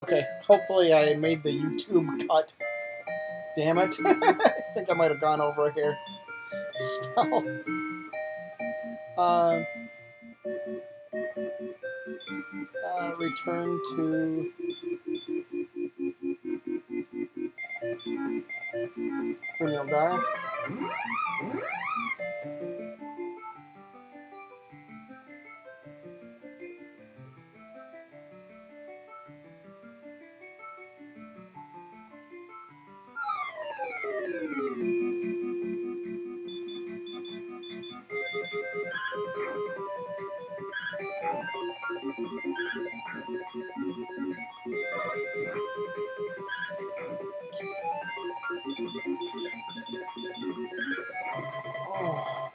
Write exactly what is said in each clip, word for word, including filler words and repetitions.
Okay, hopefully I made the YouTube cut. Damn it. I think I might have gone over here. Spell. Uh, uh, return to... Renal Dar. Oh.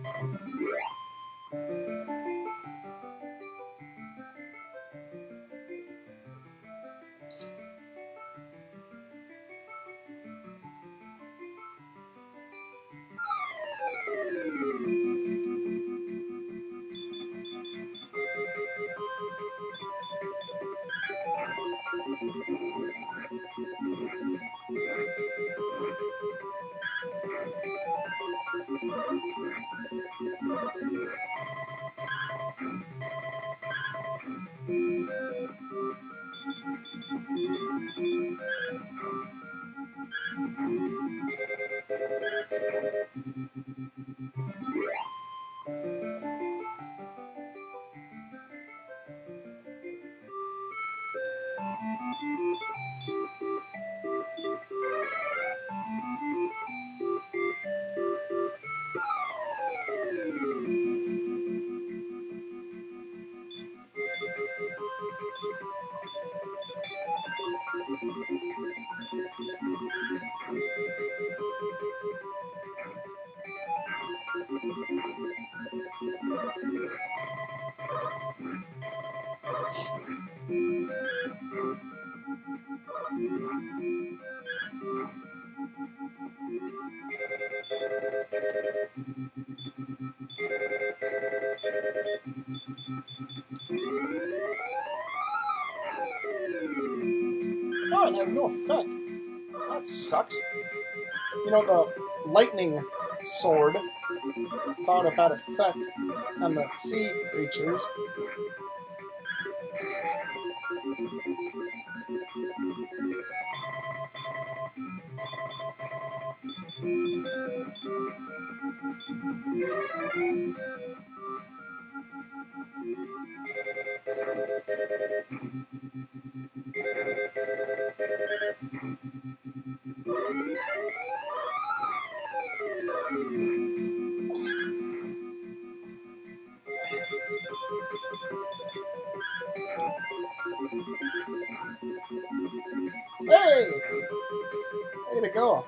Oh, it has no effect. That sucks. You know, the lightning sword thought it had effect on the sea creatures. Hey! Way to go.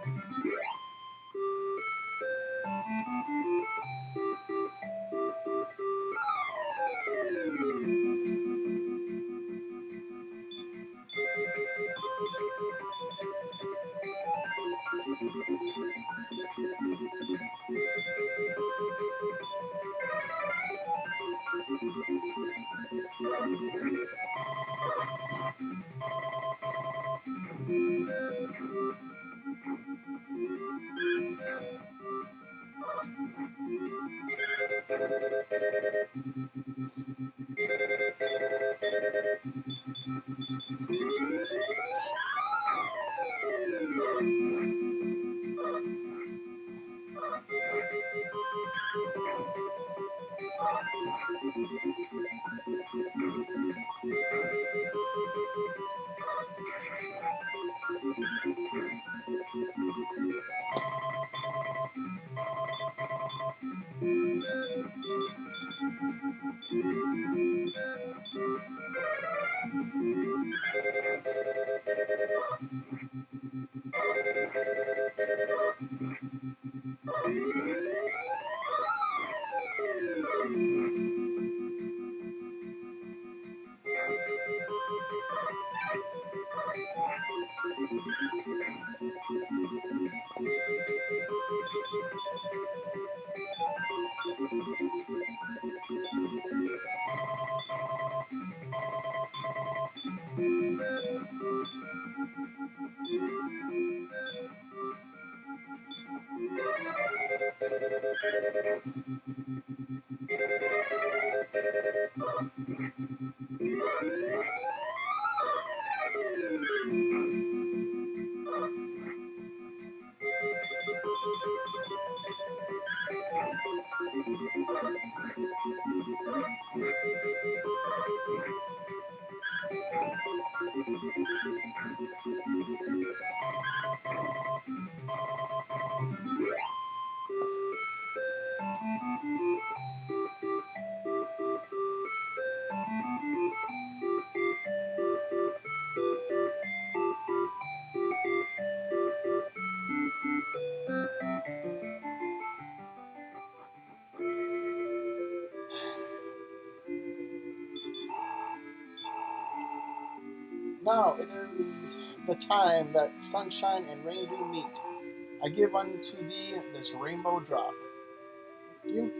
now it is the time that sunshine and rainbow meet. I give unto thee this rainbow drop. Thank you.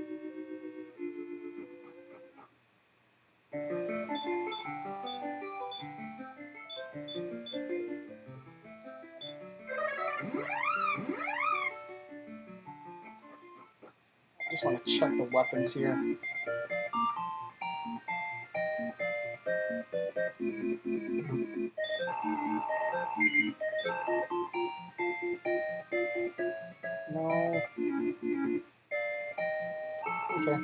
I just want to check the weapons here. No. Okay.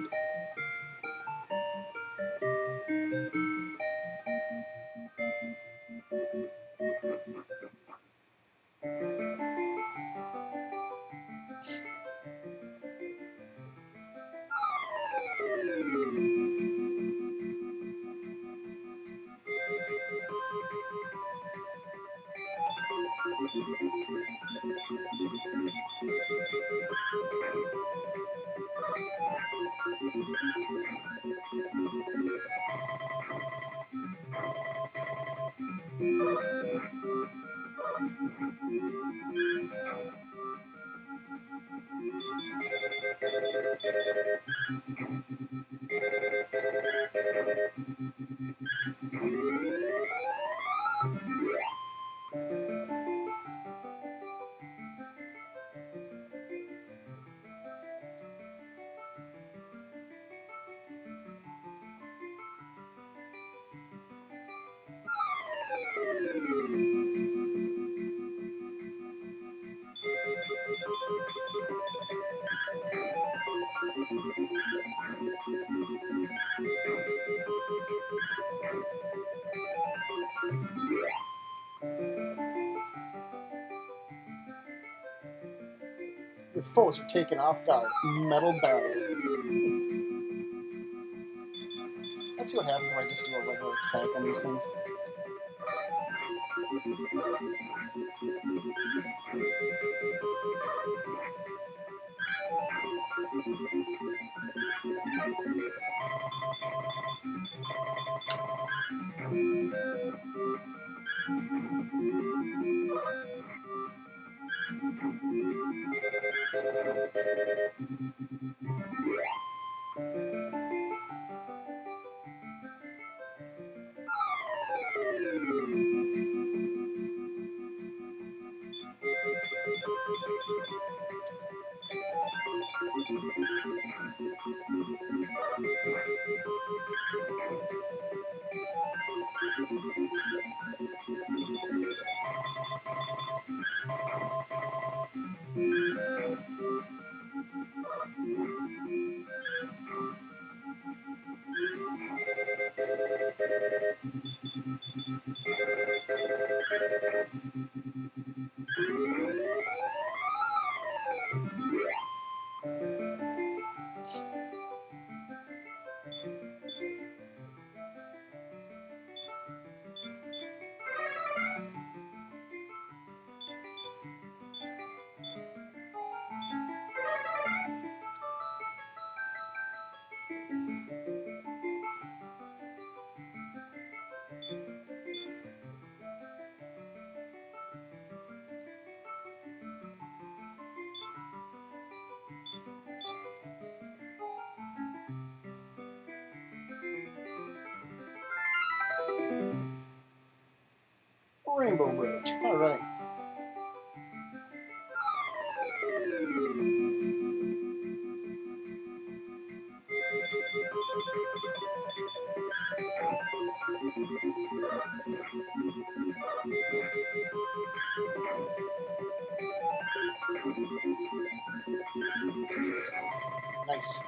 Your foes are taken off guard. Metal barrier. Let's see what happens if I just do a regular attack on these things. Rainbow Bridge. All right. Nice.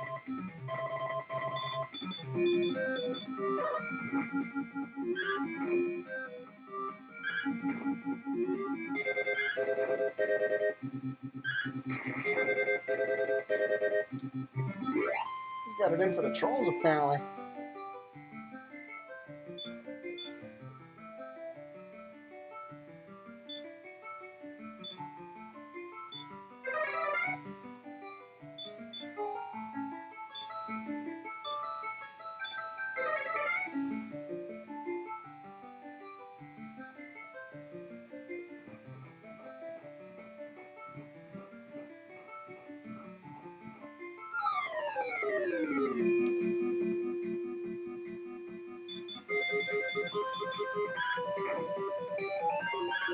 He's got it in for the trolls, apparently.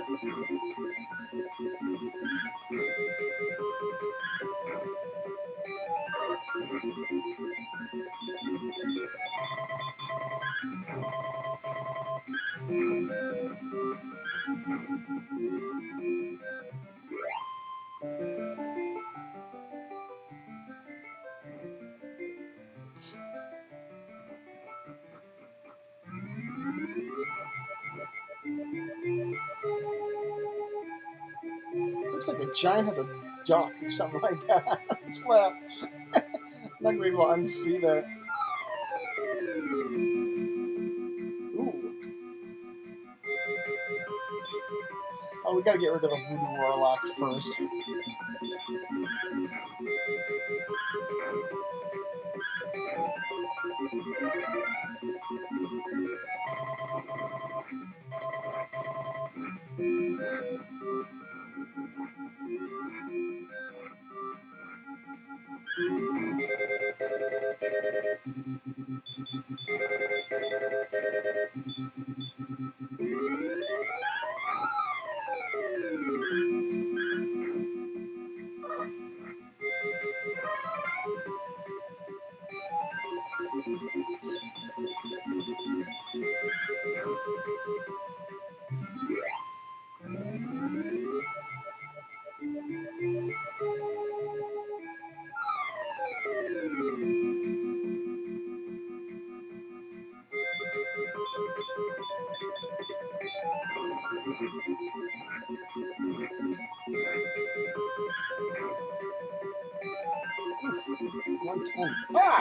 Looks like the giant has a duck or something like that. It's left. I'm not gonna be able to unsee that. Ooh. Oh, we gotta get rid of the Voodoo Warlock first. one ten. Ah!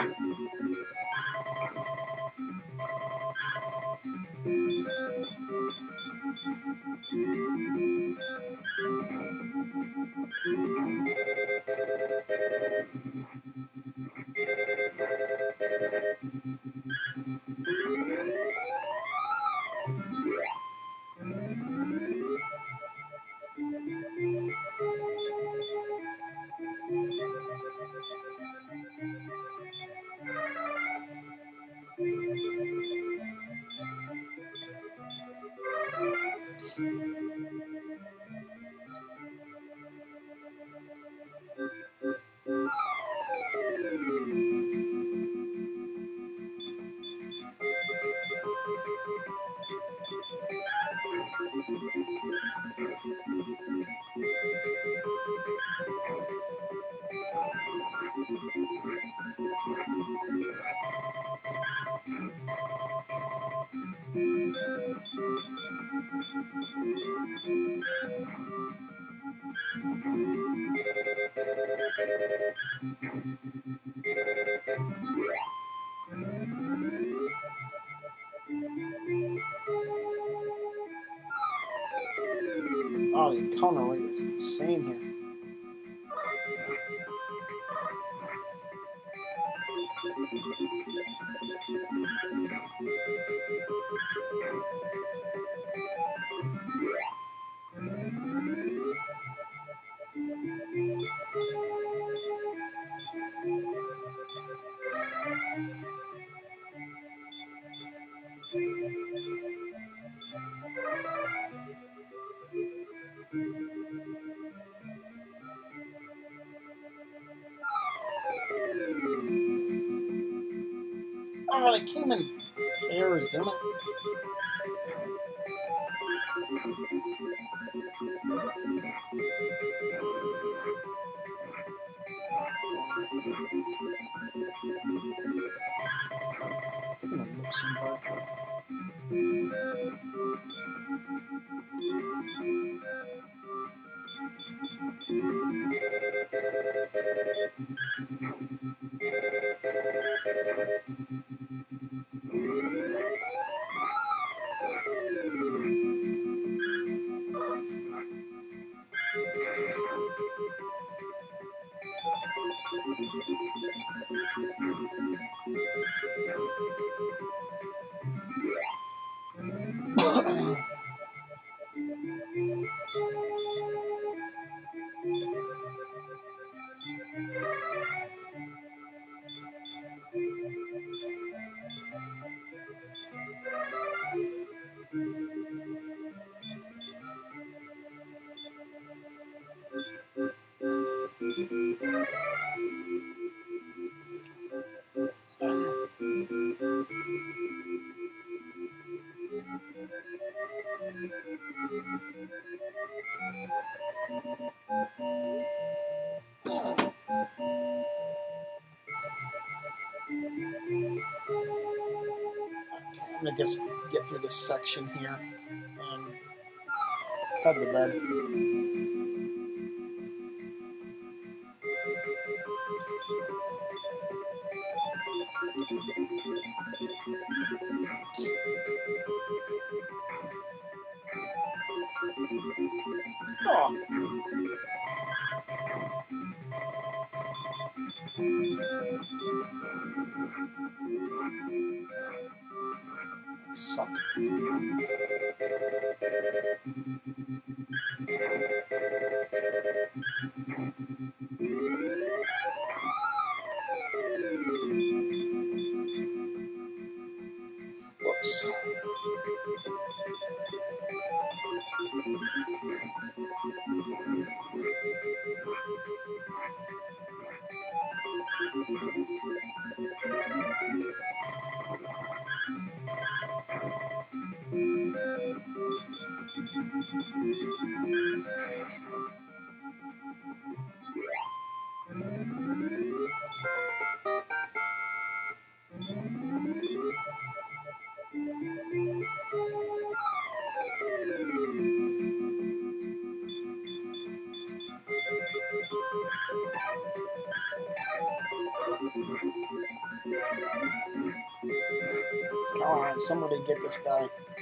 Oh, the encounter rate is insane here. Oh, they came in pairs, damn it. I'm gonna lip sync that. I'm gonna just get through this section here and head to bed. Oh. That sucked. Whoops. Come on, somebody get this guy.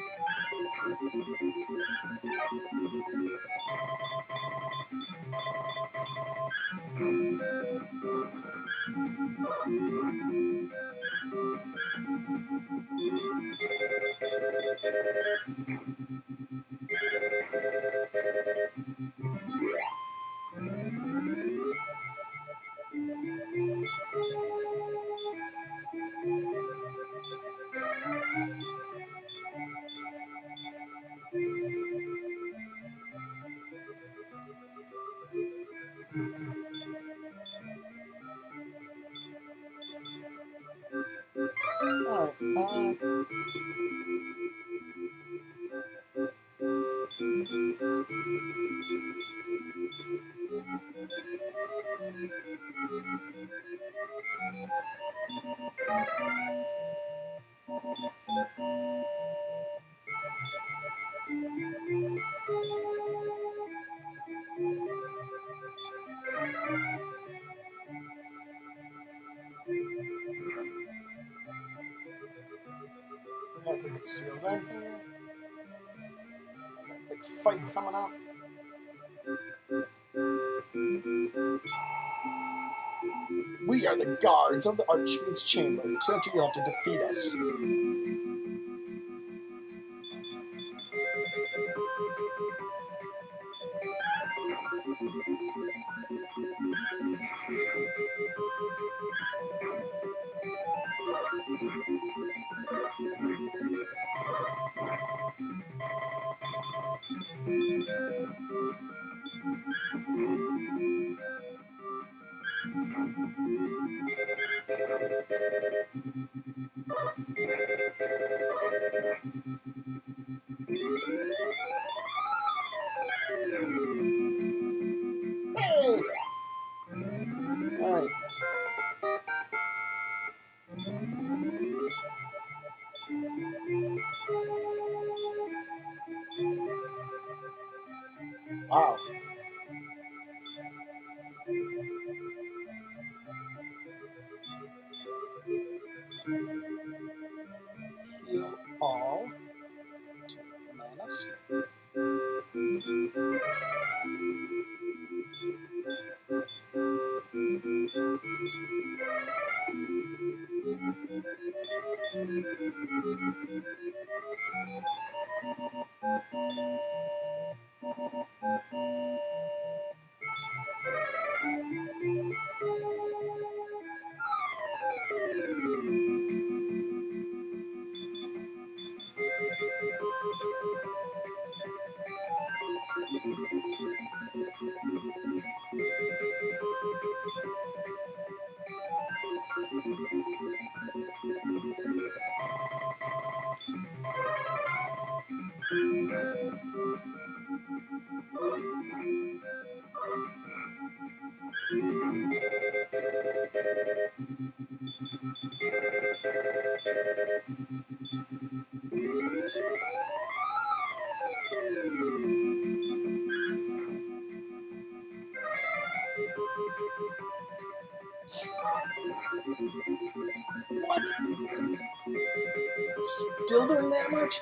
Alright, uh... That we could seal that here. Big fight coming up. We are the guards of the Archfiend's chamber. To enter, you'll have to defeat us. Hey! Alright. Wow. Heal all. Two manas. What? Still doing that much?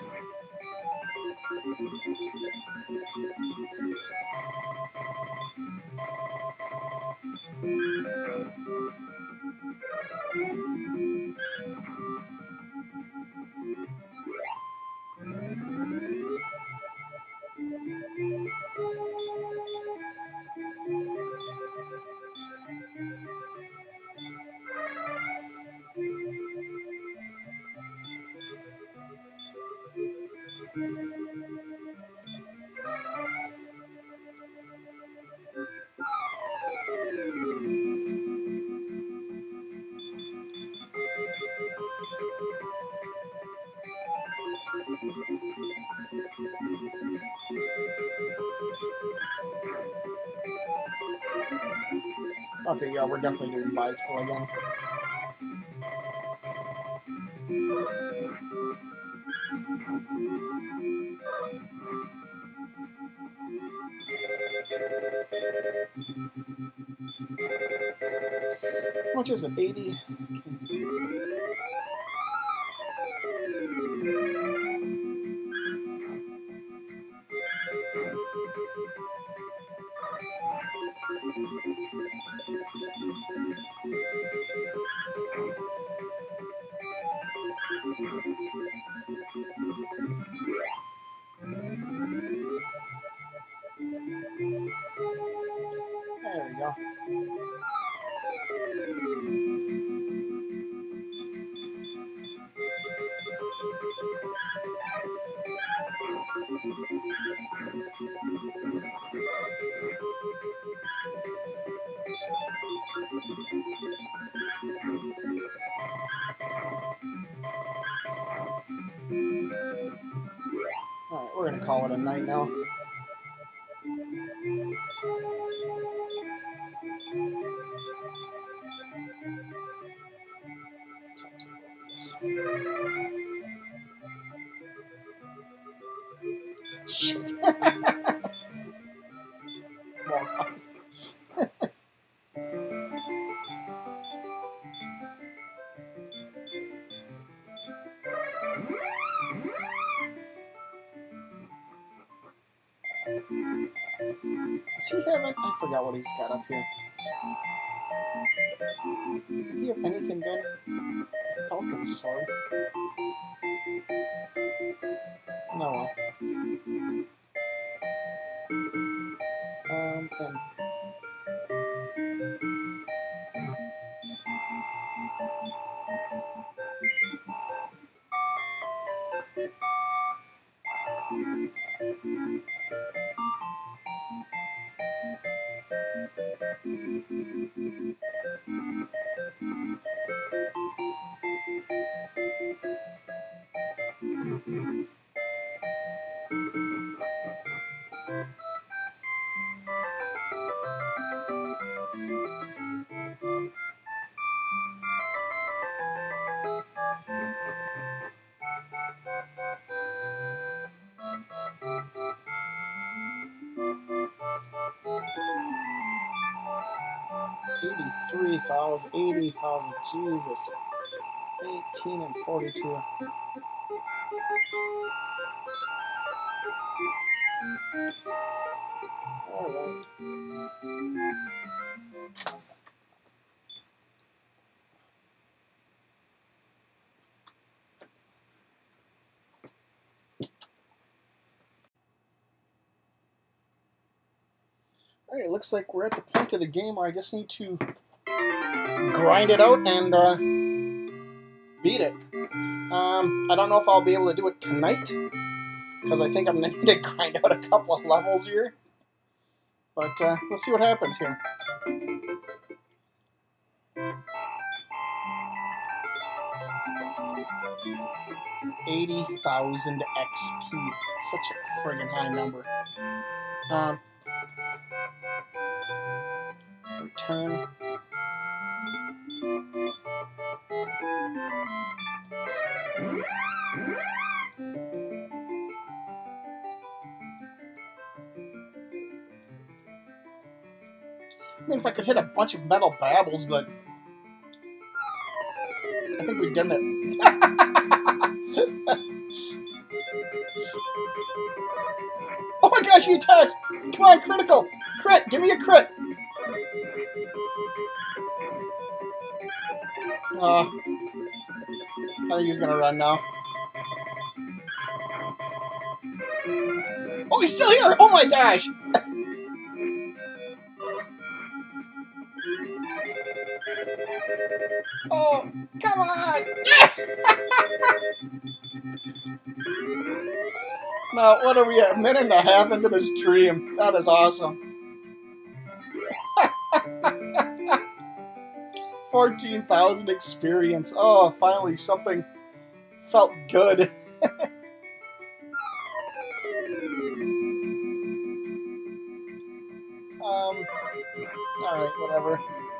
Okay, yeah, we're definitely doing bicycle again. How much is it? eighty? There we go. Alright, we're gonna call it a night now. Shit. Does he have it? I forgot what he's got up here. Did he have anything good? Falcon sword. No. Well. Um, and eighty-three thousand, eighty thousand, Jesus. eighteen and forty-two. Alright. Alright, it looks like we're at the point of the game where I just need to grind it out and uh, beat it. Um, I don't know if I'll be able to do it tonight, because I think I'm going to need to grind out a couple of levels here. But uh, we'll see what happens here. eighty thousand X P. Such a friggin' high number. Um, return. I mean, if I could hit a bunch of metal babbles, but didn't it? Oh my gosh, he attacks! Come on, critical! Crit! Give me a crit! Uh, I think he's gonna run now. Oh, he's still here! Oh my gosh! Oh, come on! Now, what are we at? A minute and a half into the stream. That is awesome. fourteen thousand experience. Oh, finally something felt good. um, alright, whatever.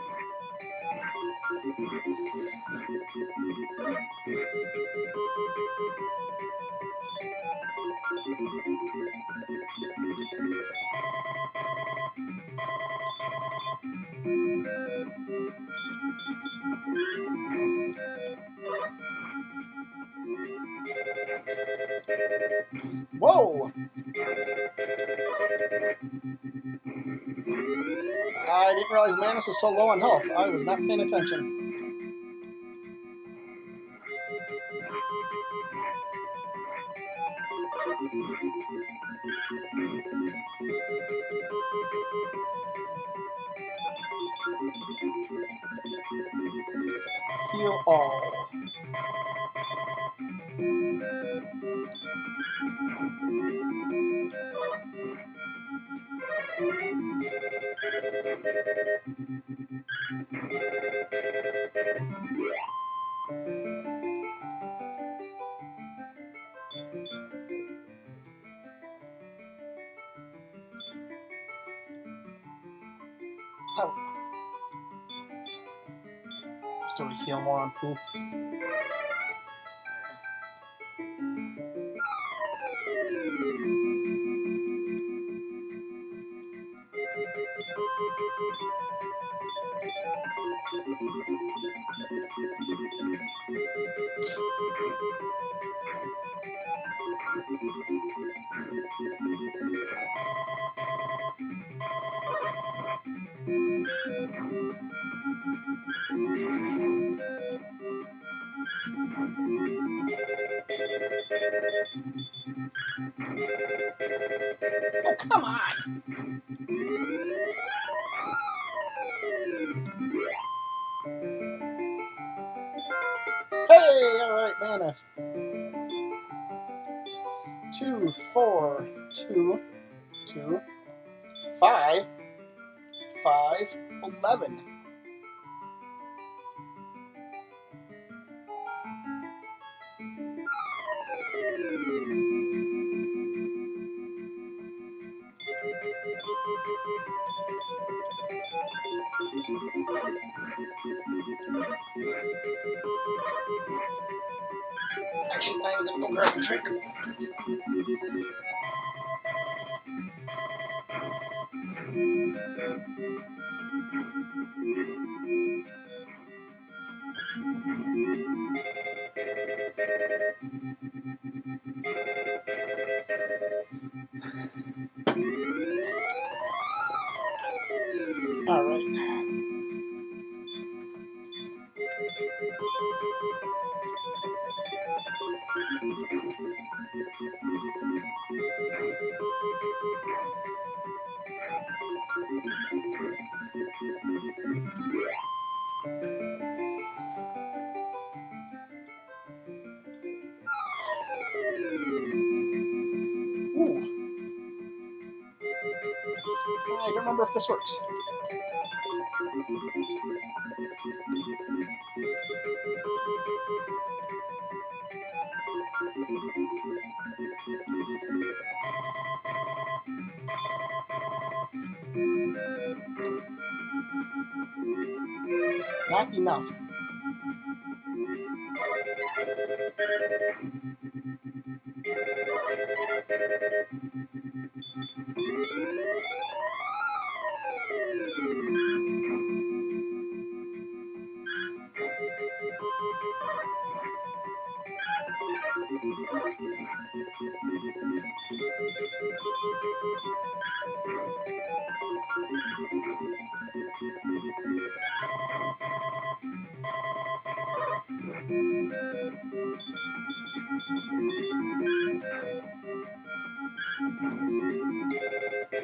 Whoa! I didn't realize Manus was so low on health. I was not paying attention. Heal all. Oh. Still to heal more on Poo. Oh, come on! Hey, alright, Manus. Two, four, two, two, five, five, eleven. Actually, I'm gonna go grab a drink. All right. Ooh. I don't remember if this works. Not enough.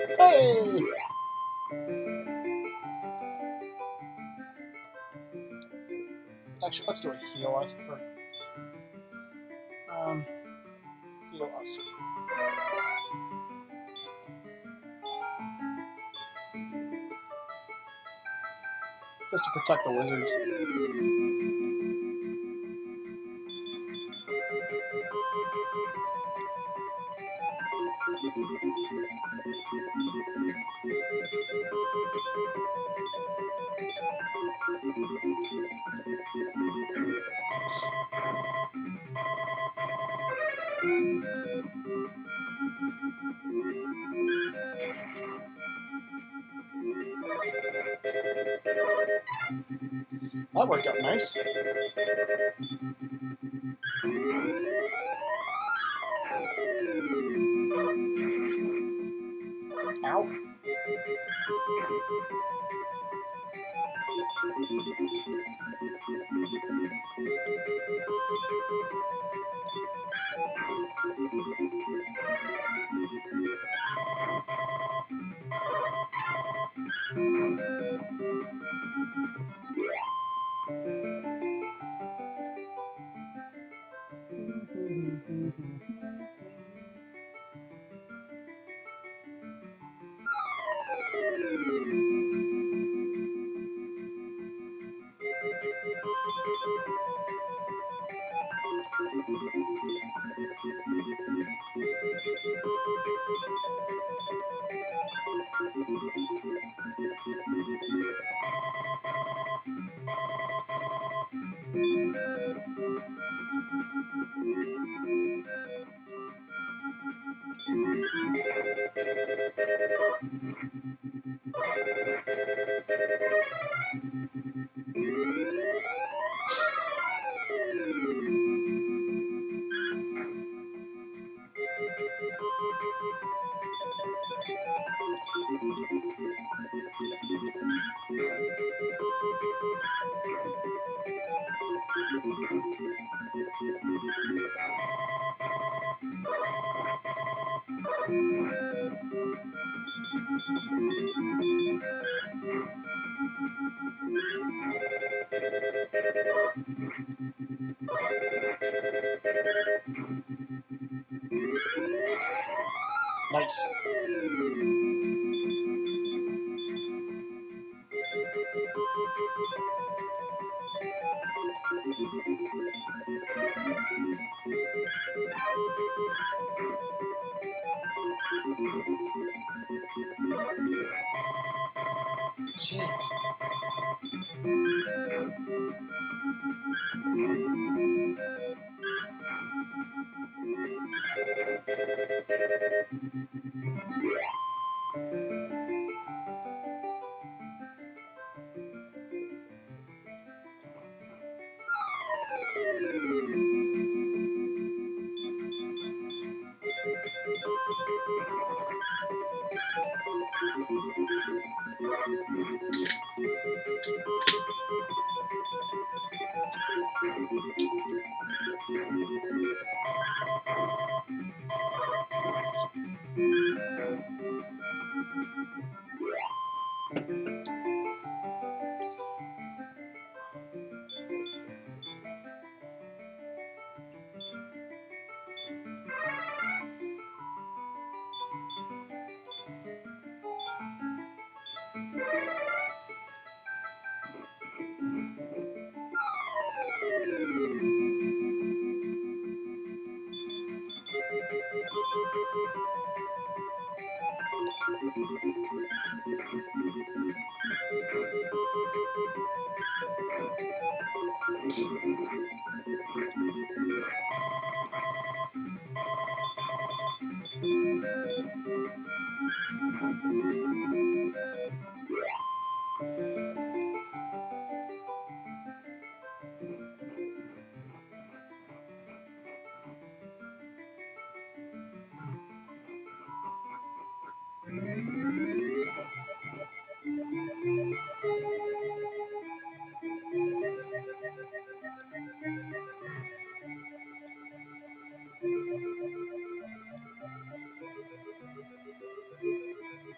Hey! Actually, let's do a heal us. Or, um, heal us. Just to protect the wizards. That worked out nice. Ow. Nice. Jeez.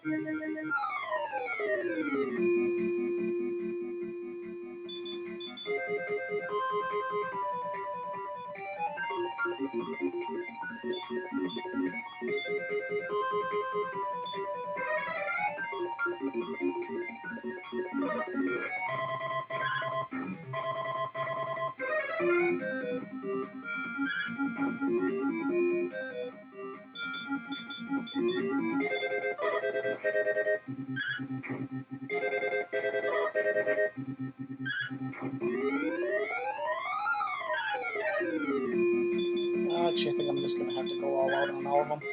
Actually, I think I'm just going to have to go all out on all of them.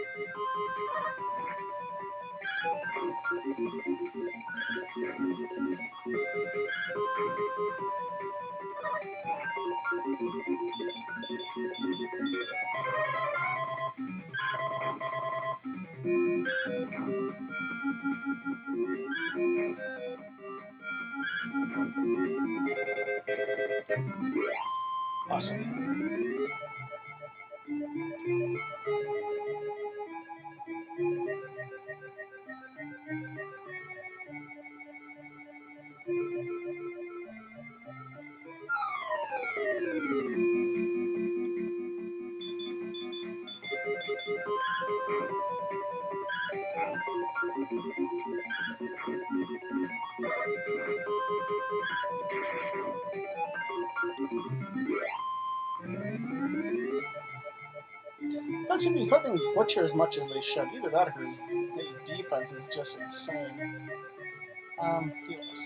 Awesome. Don't seem to be hurting Butcher as much as they should. Either that or his, his defense is just insane. Um, heal us.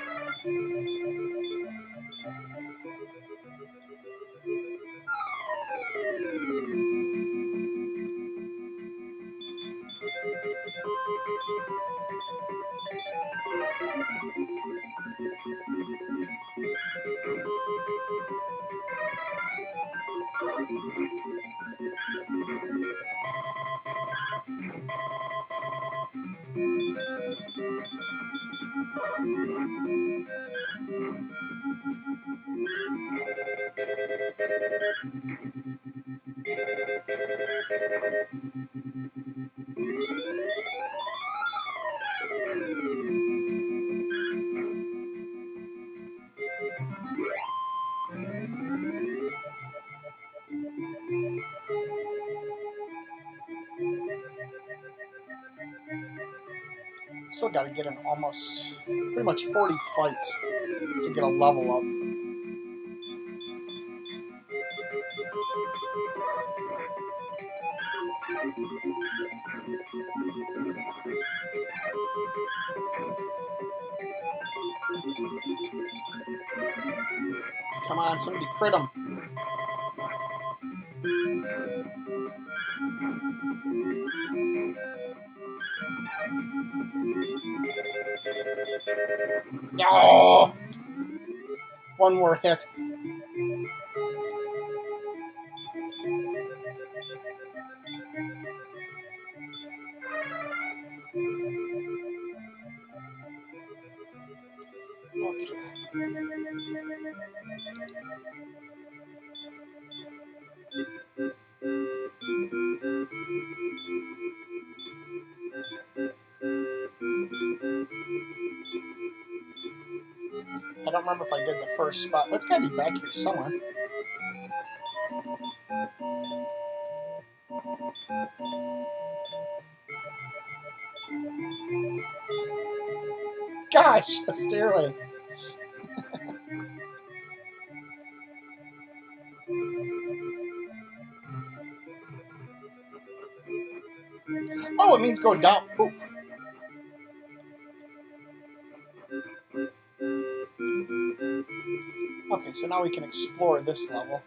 Still got to get in almost pretty much forty fights to get a level up. Come on, somebody crit him. Oh! One more hit. Okay. I don't remember if I did the first spot, but it's got to be back here somewhere. Gosh, a stairway. Oh, it means go down. Ooh. Okay, so now we can explore this level.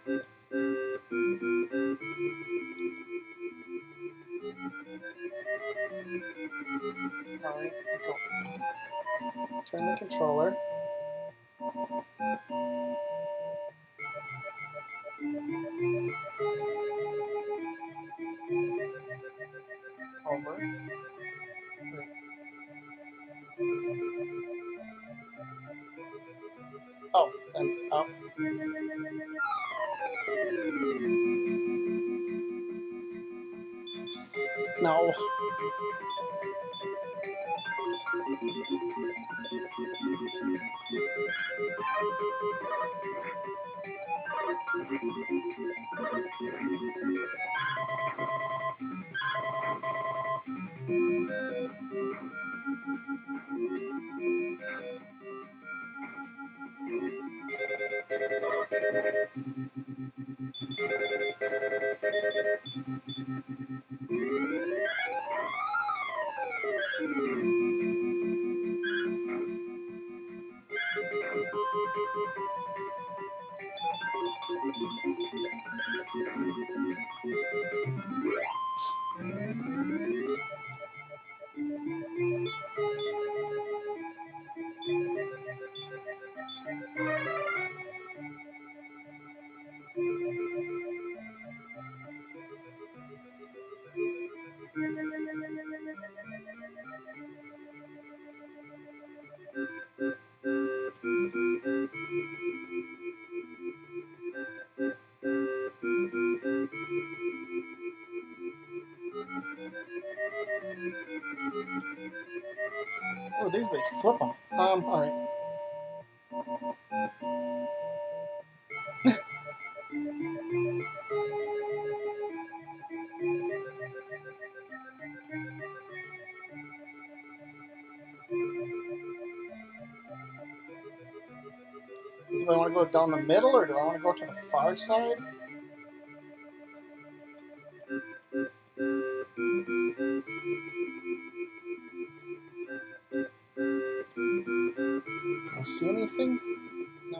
Alright, go. Turn the controller. Over. Oh, and up. No. Oh, these they flip them. Um, all right. Do I want to go down the middle or do I want to go to the far side? Can I see anything? No.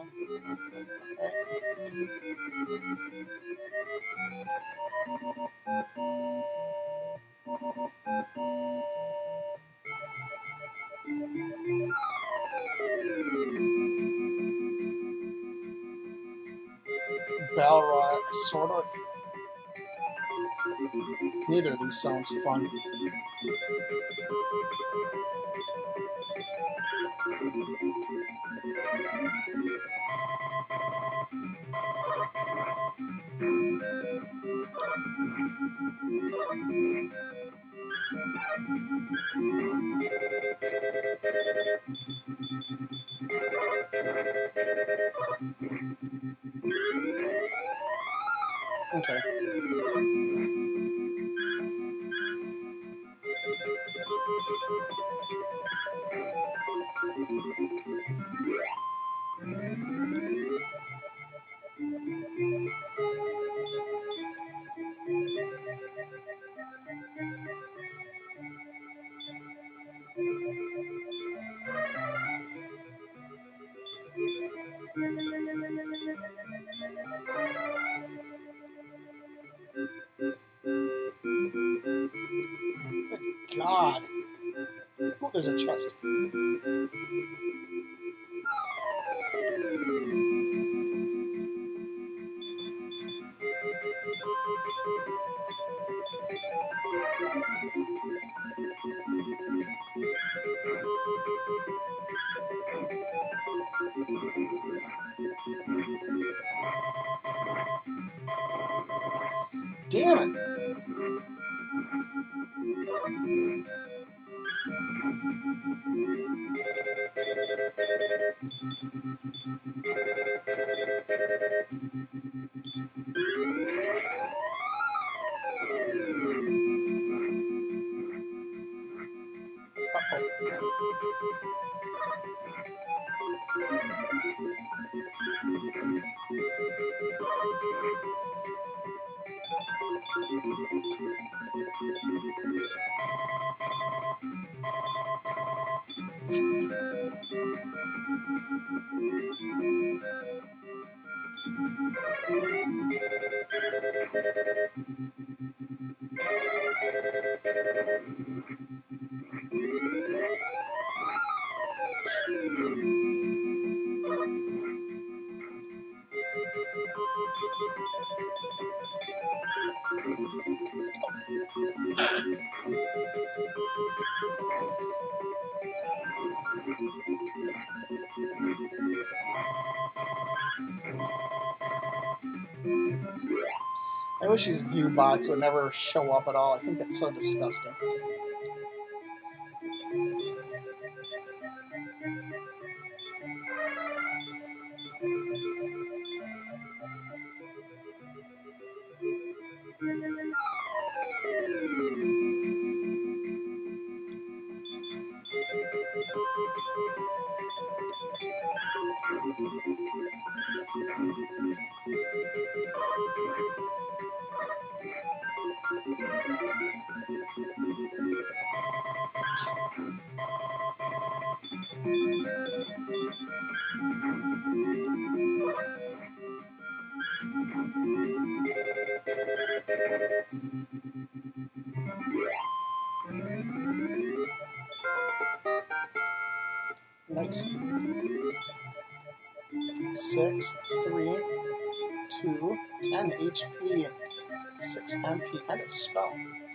Balrog, sort of. Neither of these sounds fun. Okay. Good God. Oh, there's a chest. Damn it! I wish these view bots would never show up at all. I think it's so disgusting. Nice. Six, three, two, ten H P, six M P, and a spell.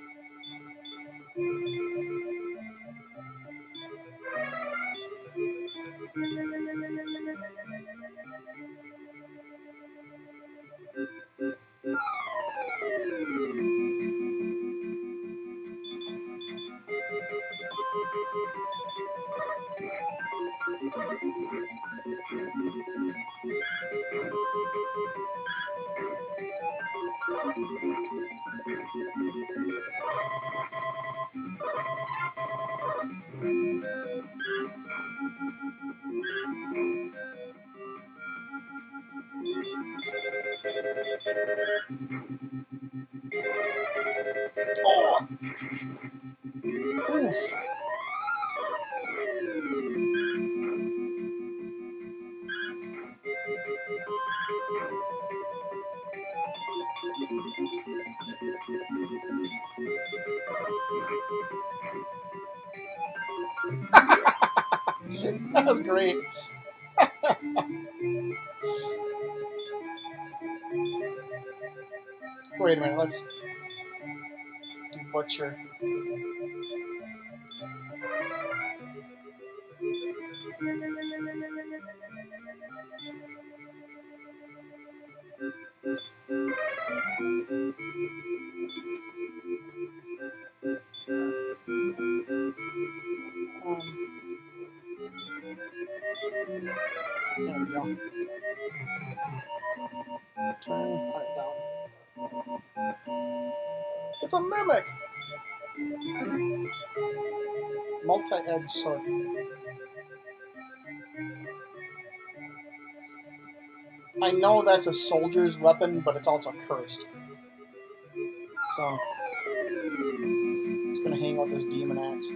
Oh! Oof. That was great. Wait a minute, let's do Butcher. Um, there we go. Turn that down. It's a mimic! Multi-edged sword. I know that's a soldier's weapon, but it's also cursed. So, it's gonna hang out this demon axe.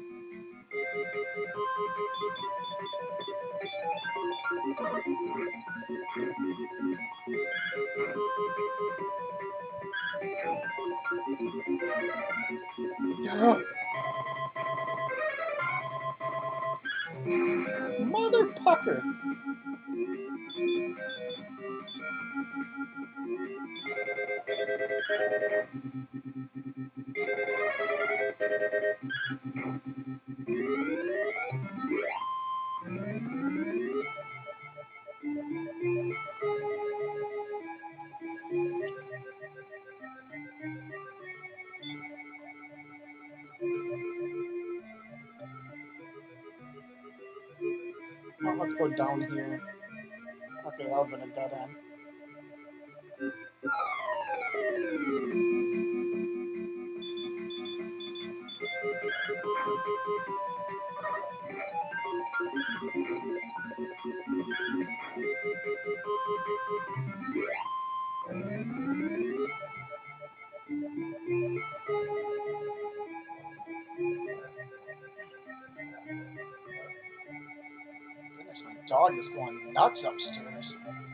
Yeah. Mother pucker! Well, let's go down here. Okay, that would have been a dead end. Goodness, my dog is going nuts upstairs.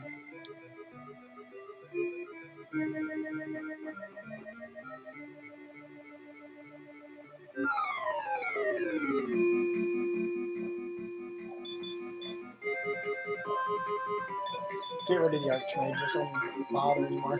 Get rid of the Archmage, just don't bother anymore.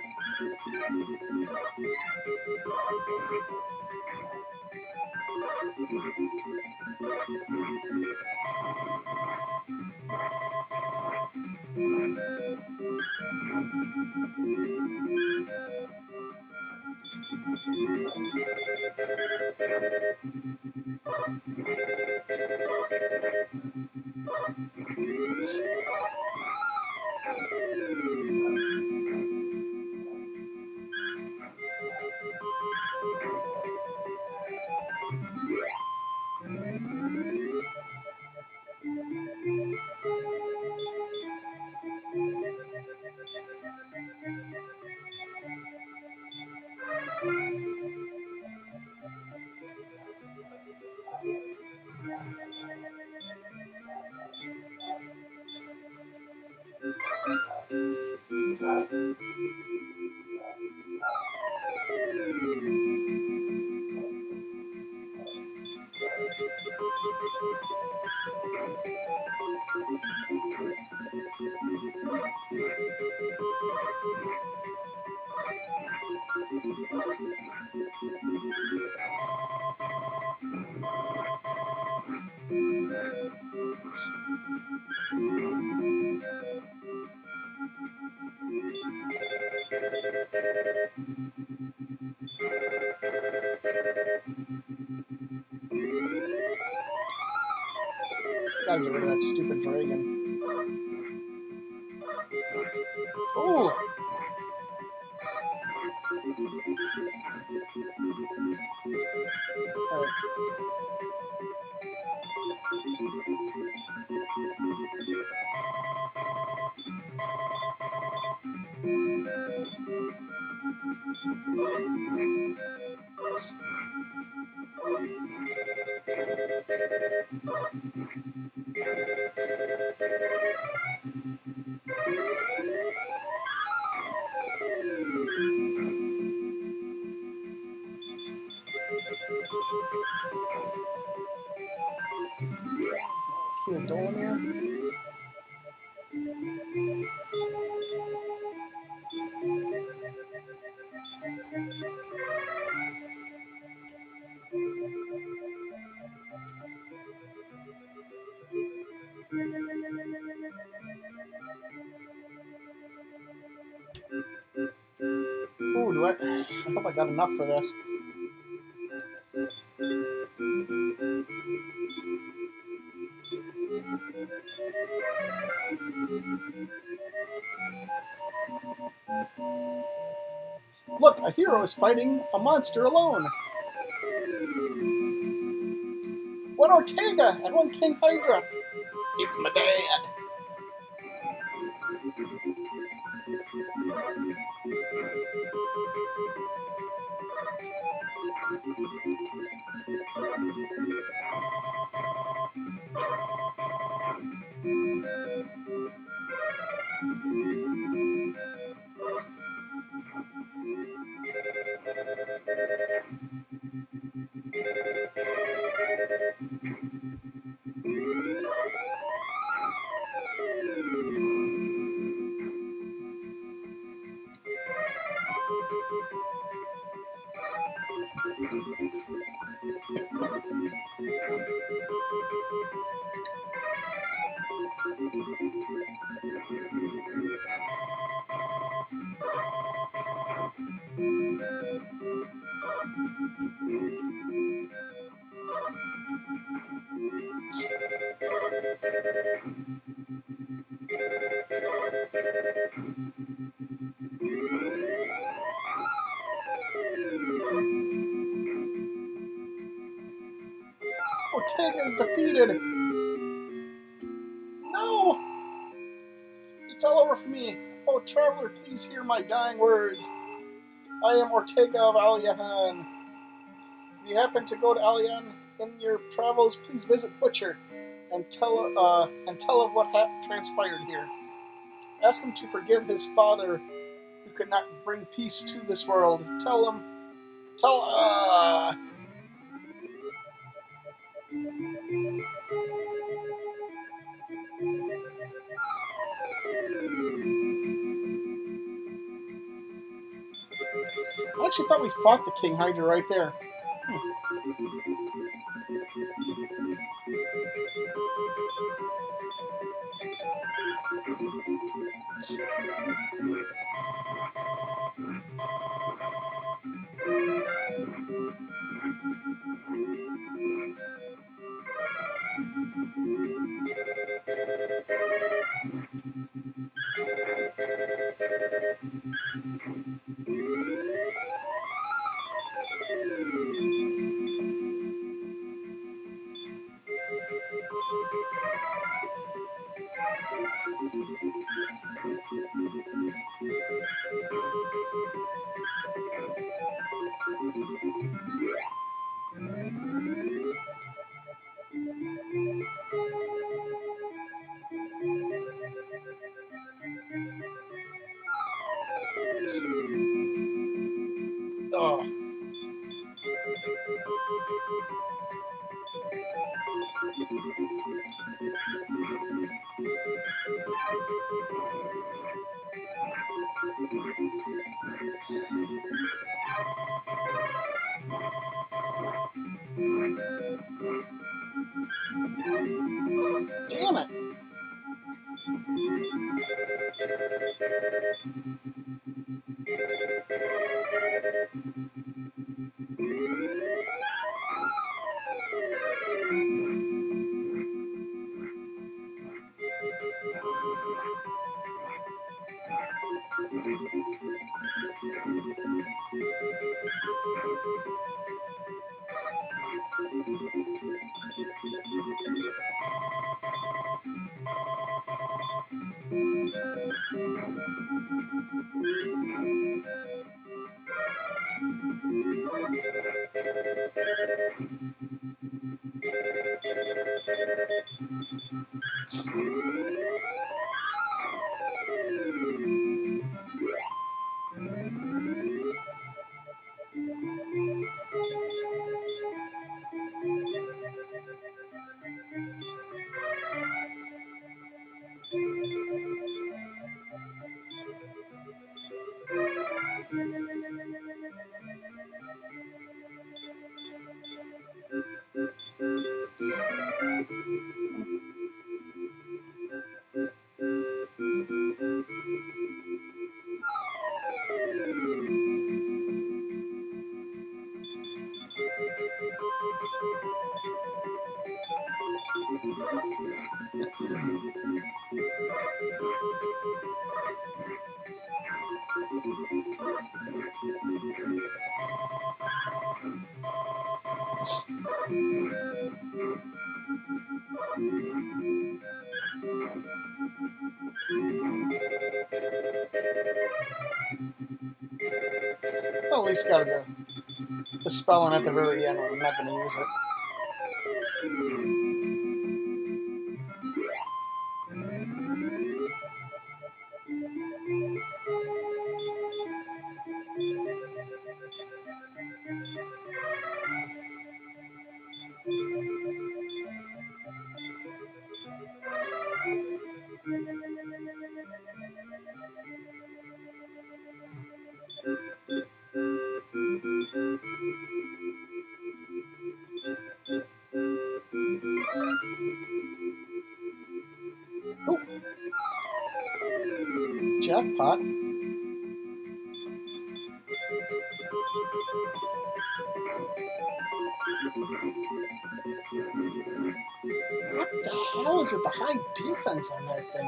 Gotta get rid of that stupid dragon. Ooh! Alright. Heal Dolemere. Ooh, do I? I hope I got enough for this. Look, a hero is fighting a monster alone. One Ortega and one King Hydra. It's my dad. Ortega is defeated. No! It's all over for me. Oh, traveler, please hear my dying words. I am Ortega of Aliahan. If you happen to go to Aliahan in your travels, please visit Butcher and tell uh, and tell of what ha transpired here. Ask him to forgive his father, who could not bring peace to this world. Tell him, tell uh. I actually thought we fought the King Hydra right there. Hmm. Oh. Well, at least got a, a spell in at the very end when I'm not going to use it. Oh, jackpot. What the hell is with the high defense on that thing?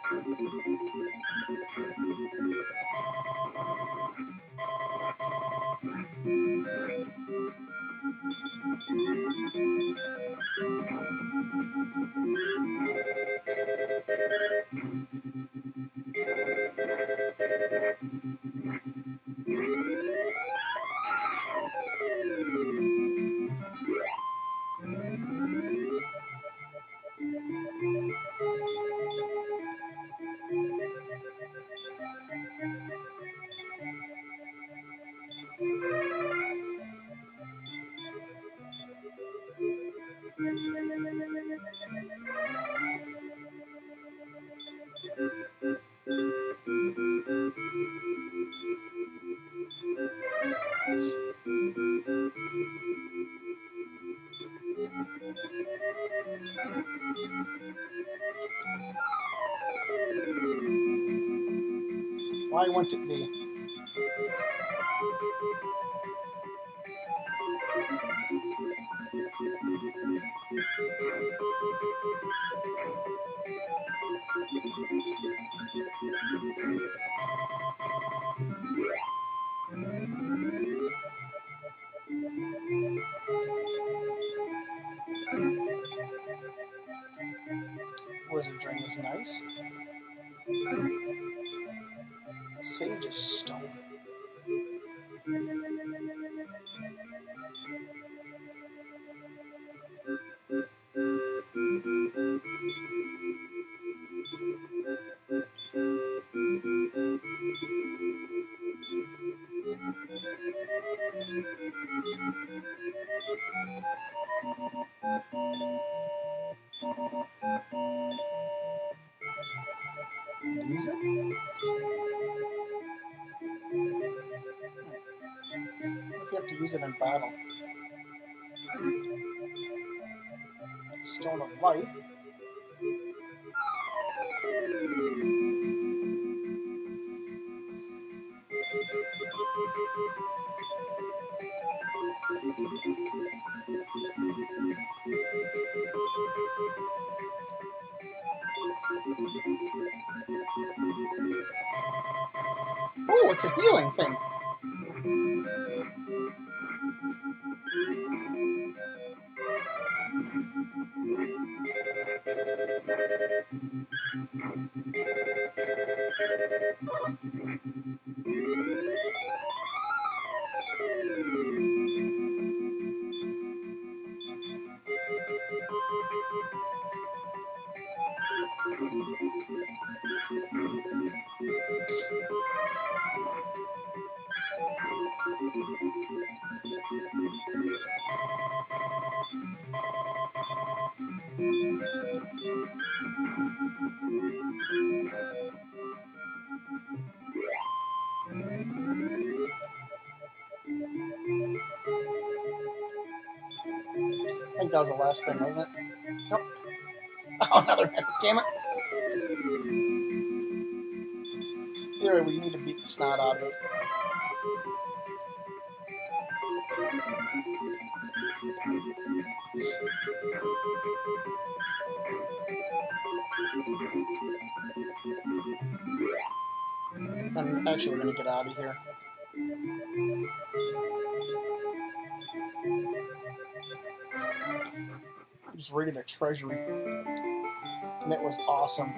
Why won't it be? Wizardry is nice. Sage's Stone. Use it? If you have to use it in battle. Stone of Life. Oh, it's a healing thing. I think that was the last thing, wasn't it? Nope. Oh, another hit. Damn it. Either way, we need to beat the snot out of it. And actually, we're going to get out of here. Just raided a treasury. And it was awesome.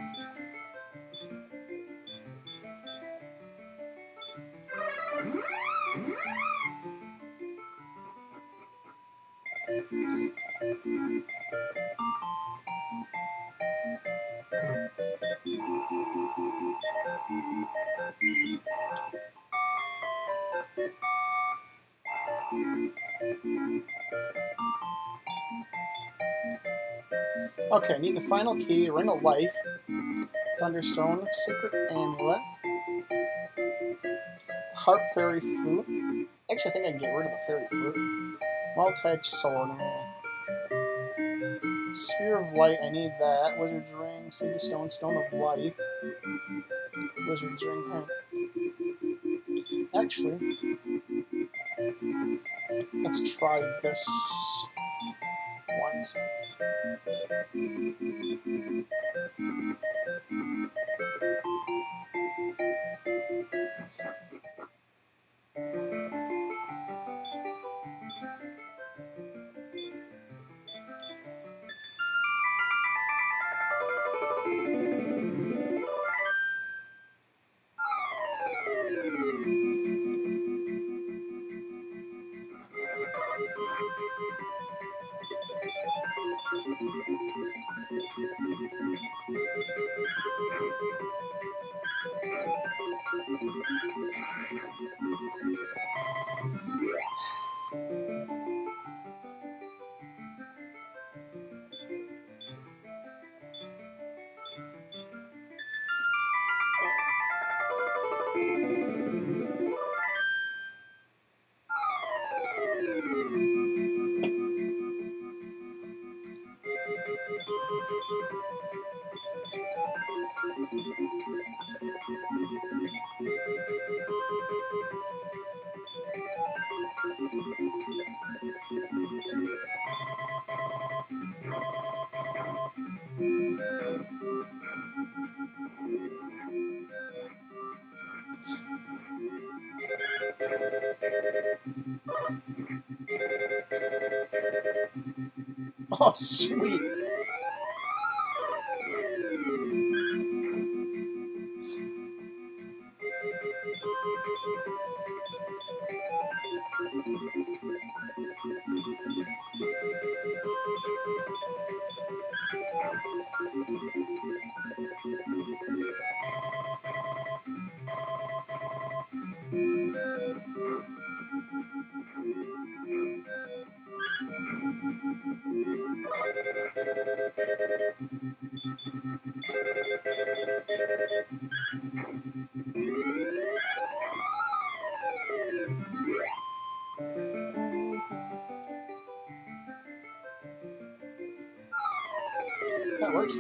Okay, I need the final key, Ring of Life, Thunderstone, Secret Amulet, Harp Fairy Flute. Actually, I think I can get rid of the Fairy Flute. Multi-edged Sword. Sphere of Light, I need that. Wizard's Ring, Cinder Stone, Stone of Life. Wizard's Ring. Actually, let's try this once. Oh, sweet. That works.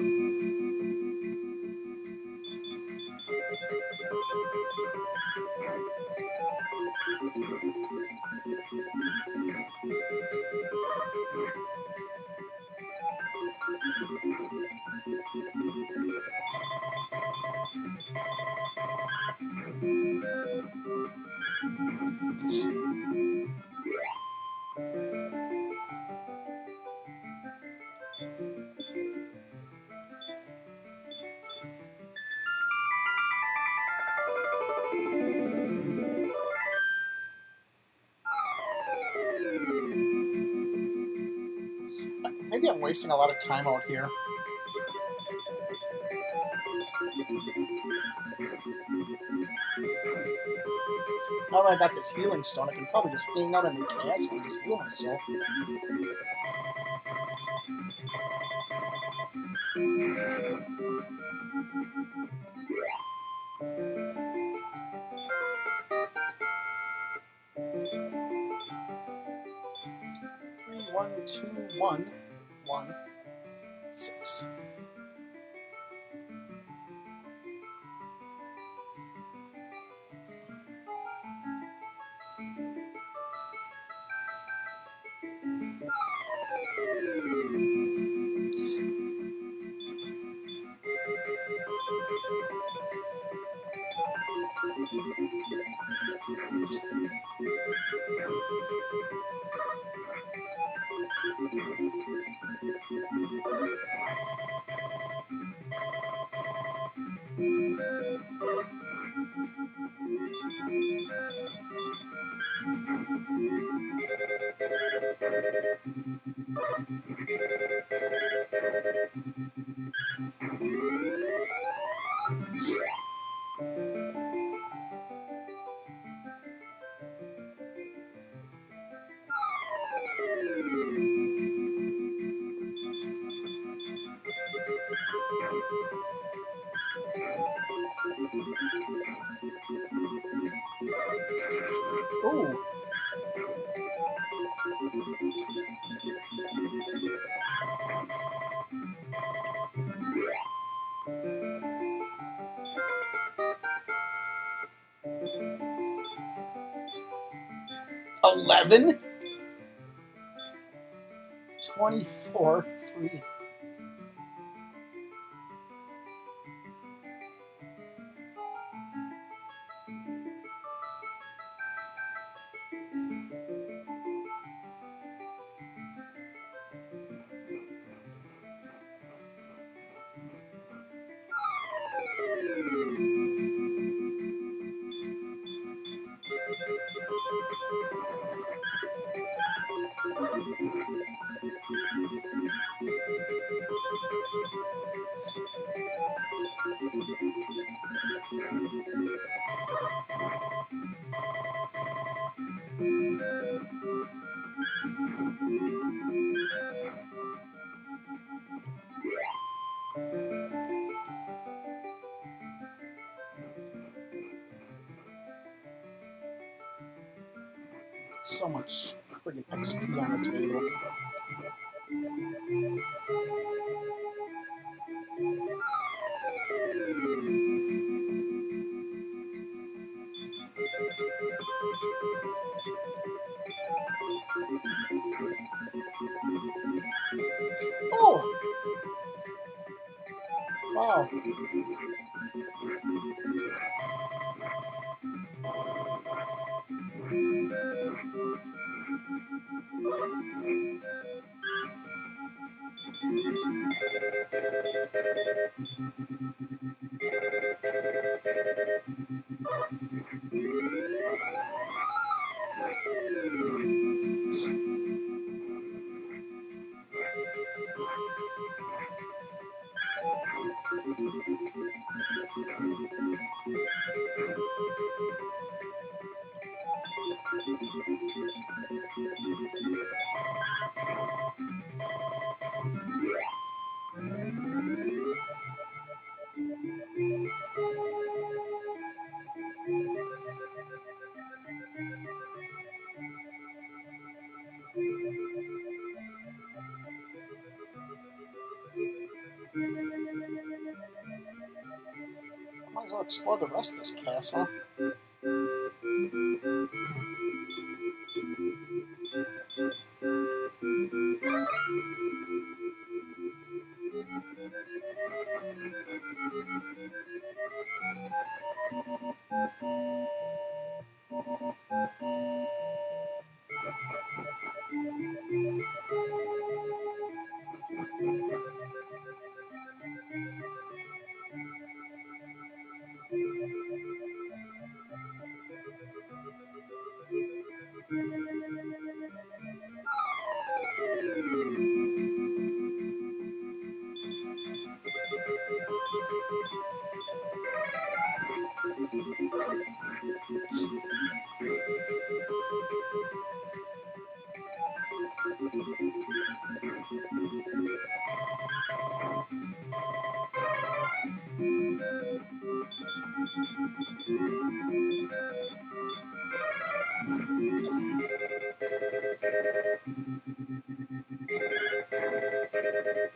I'm wasting a lot of time out here. Now that I got this healing stone, I can probably just hang out in the castle and just heal myself. Three, one, two, one, one, six. Ooh. Eleven? Twenty-four, three. So much friggin' X P on the table. Oh! Wow. Might as well explore the rest of this castle.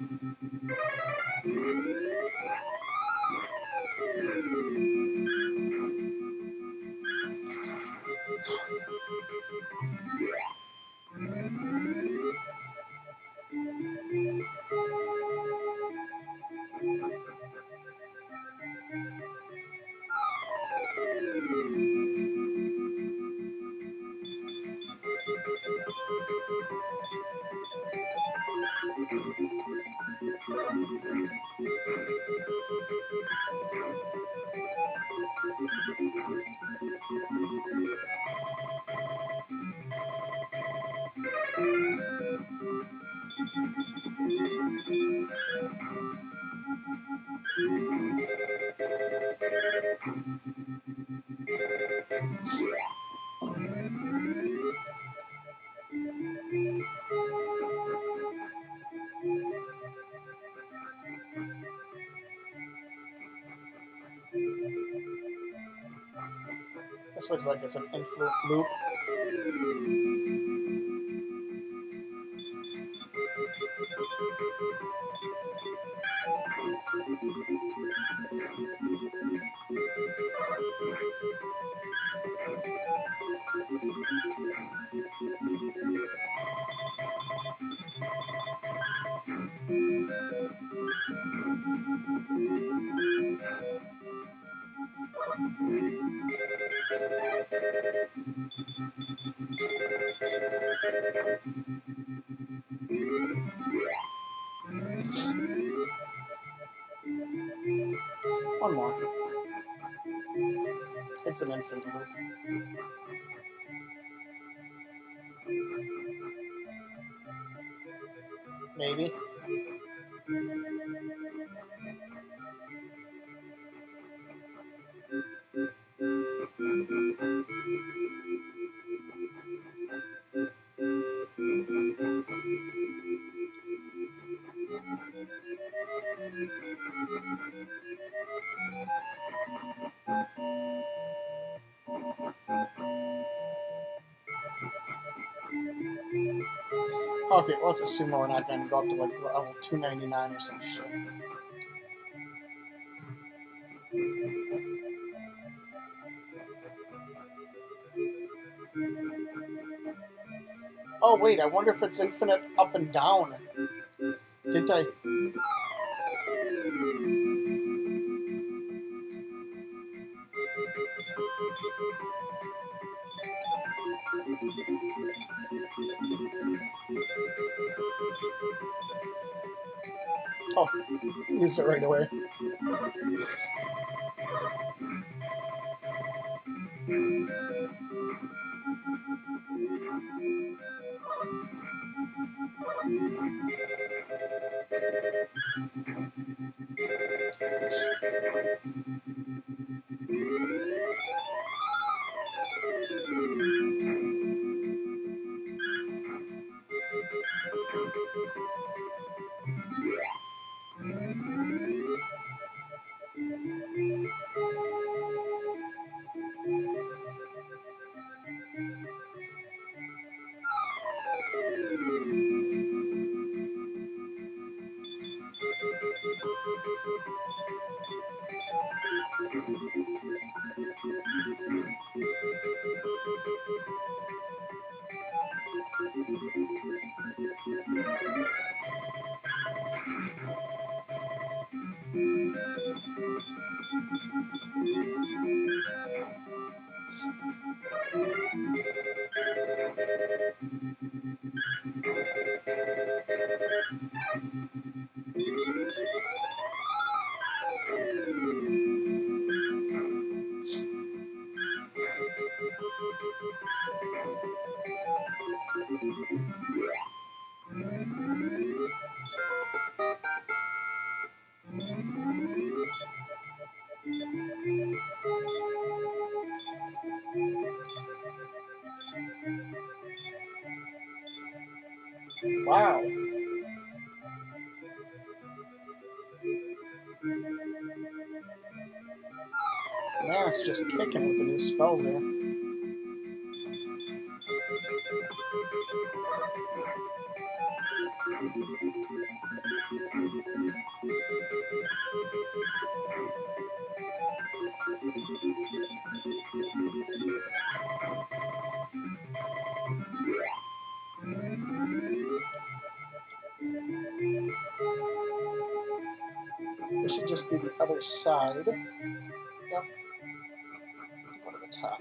This looks like it's an infinite loop. One more. It's an infinite loop. Maybe. Okay, well, let's assume we're not going to go up to like level two ninety-nine or some shit. Oh, wait, I wonder if it's infinite up and down. Didn't I? Oh, used it right away. Wow. Man, it's just kicking with the new spells there. This should just be the other side. Yep. Go to the top.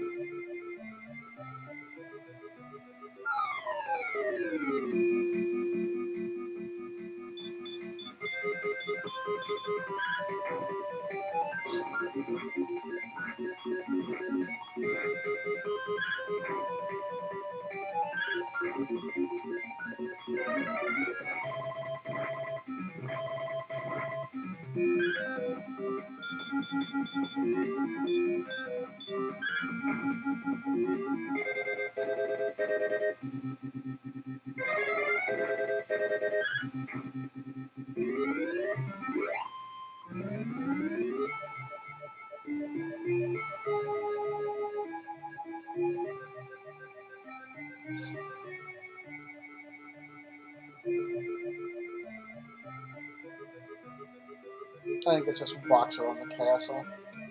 I think it just walks around the castle.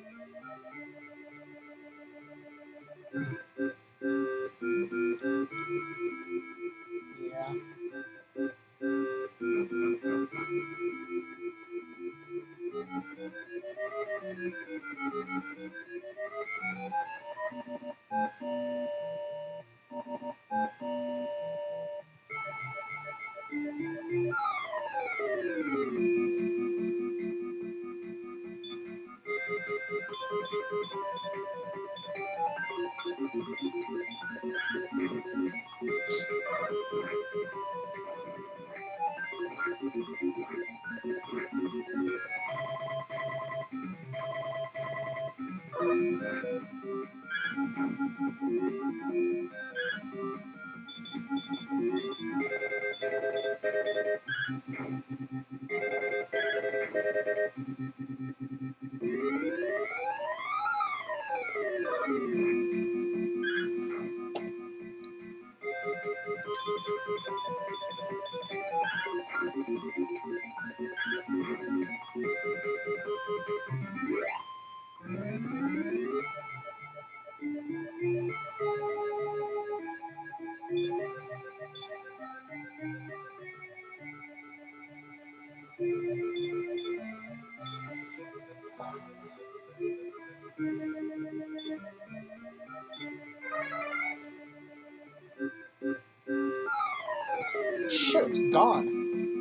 Yeah. Shit, it's gone.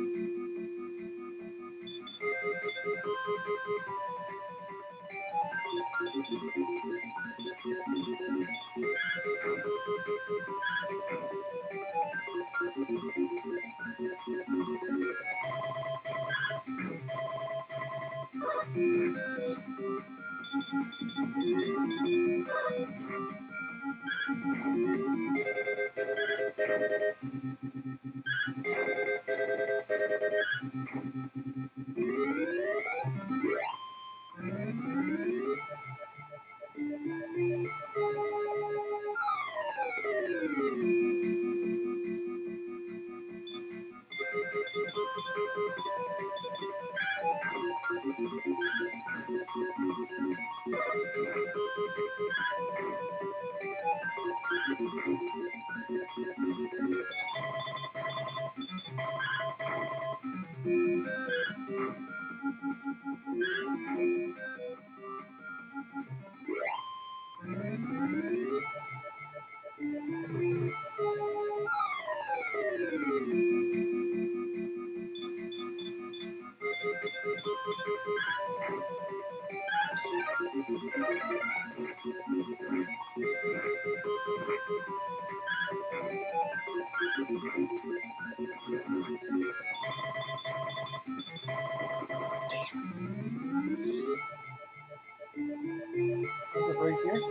Is it right here?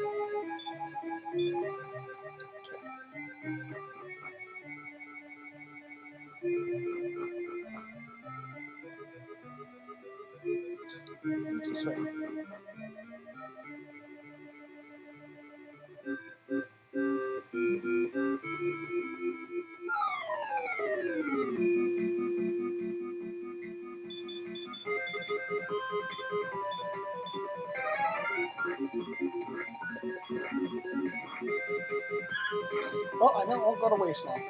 It's this way. Well, I know it won't go to waste now.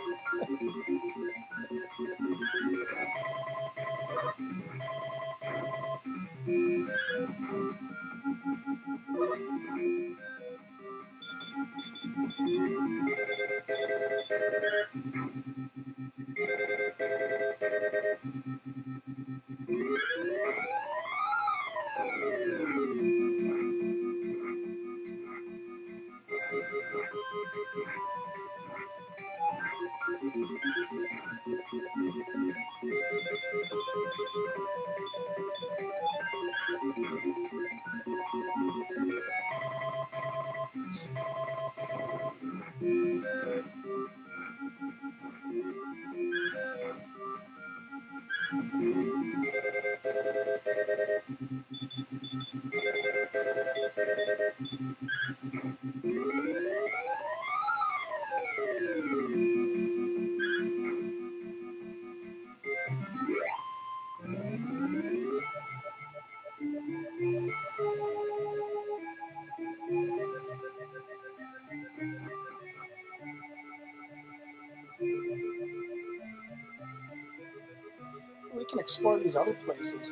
We can explore these other places.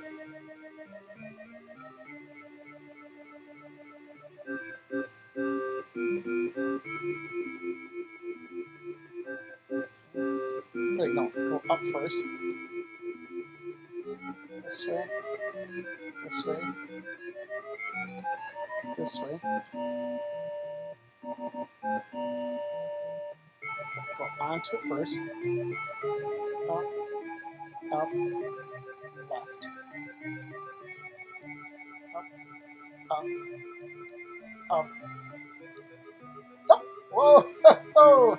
Wait, no, go up first. This way. This way. This way. Go onto it first. Up, up, left. Up, up, up. Oh, whoa! Whoa!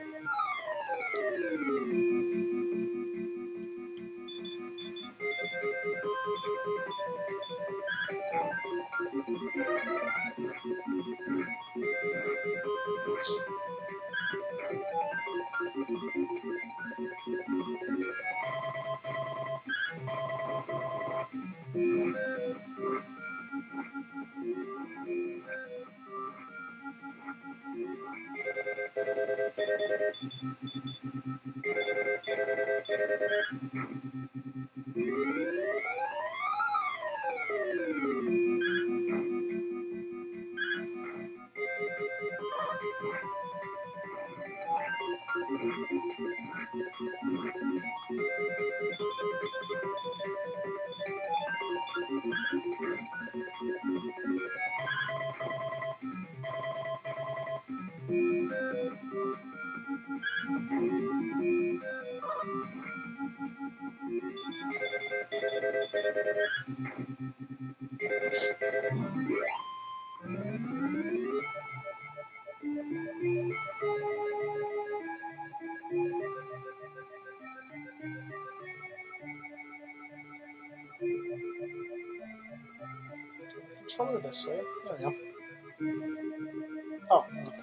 Controller this way. There we go. Oh, nothing.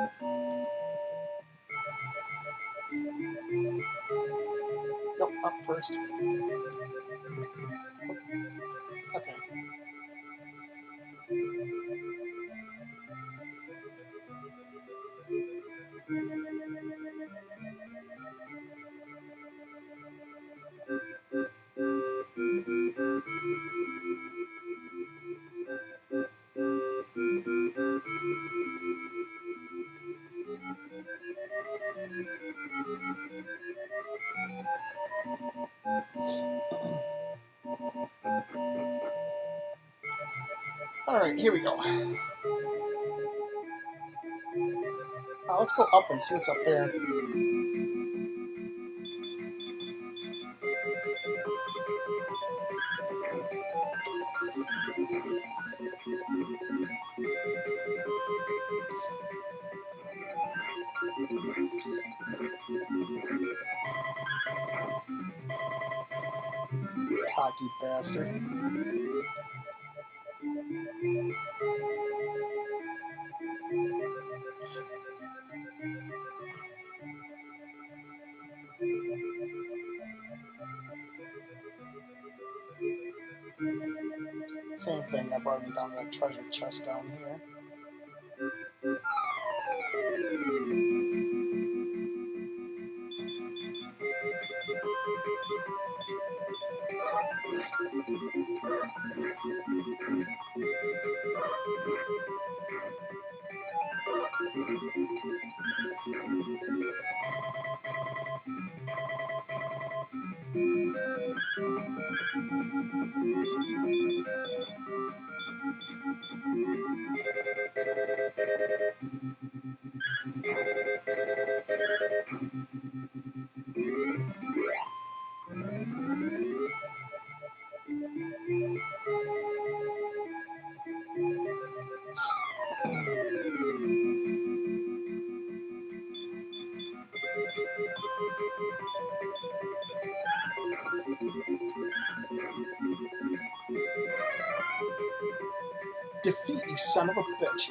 Nope, up first. first. Okay. Alright, here we go. Uh, let's go up and see what's up there. Cocky bastard. Same thing, that brought me down to that treasure chest down here. Defeat, you son of a bitch.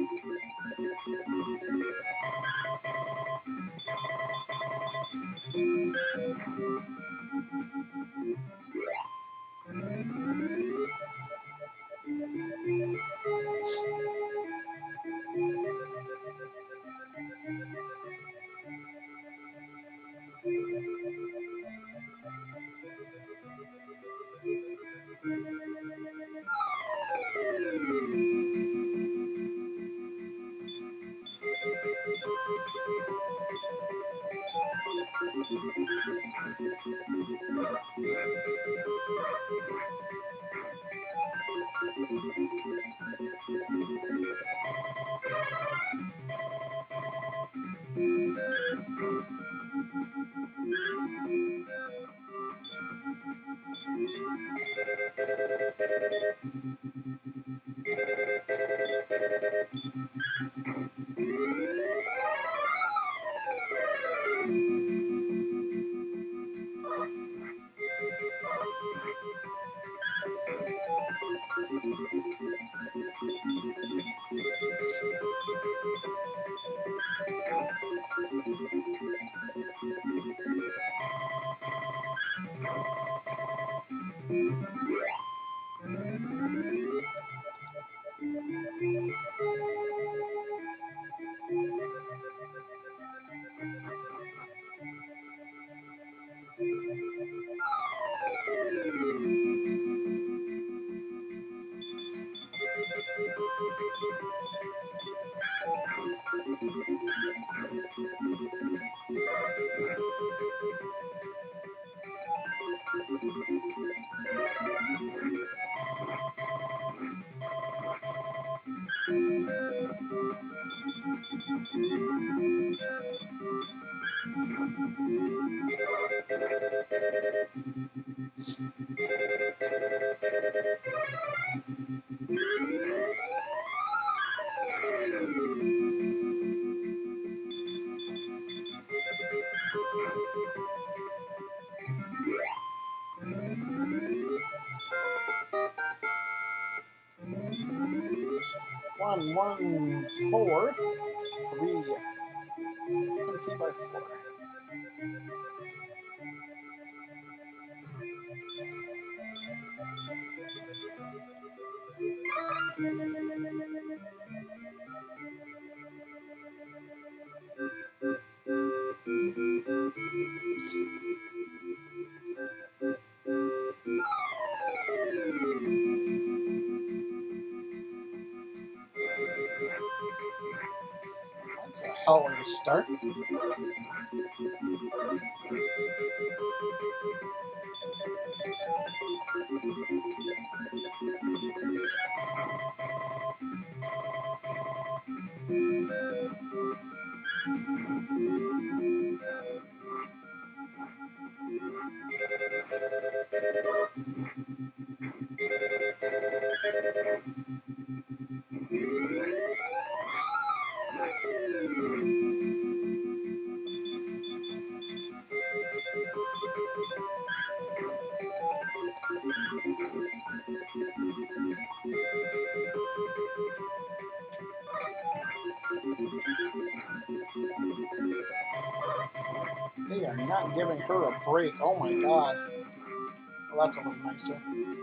One, one, four, three, M P by four. That's a hell of a start. They are not giving her a break. Oh my god. Well, that's a little nicer.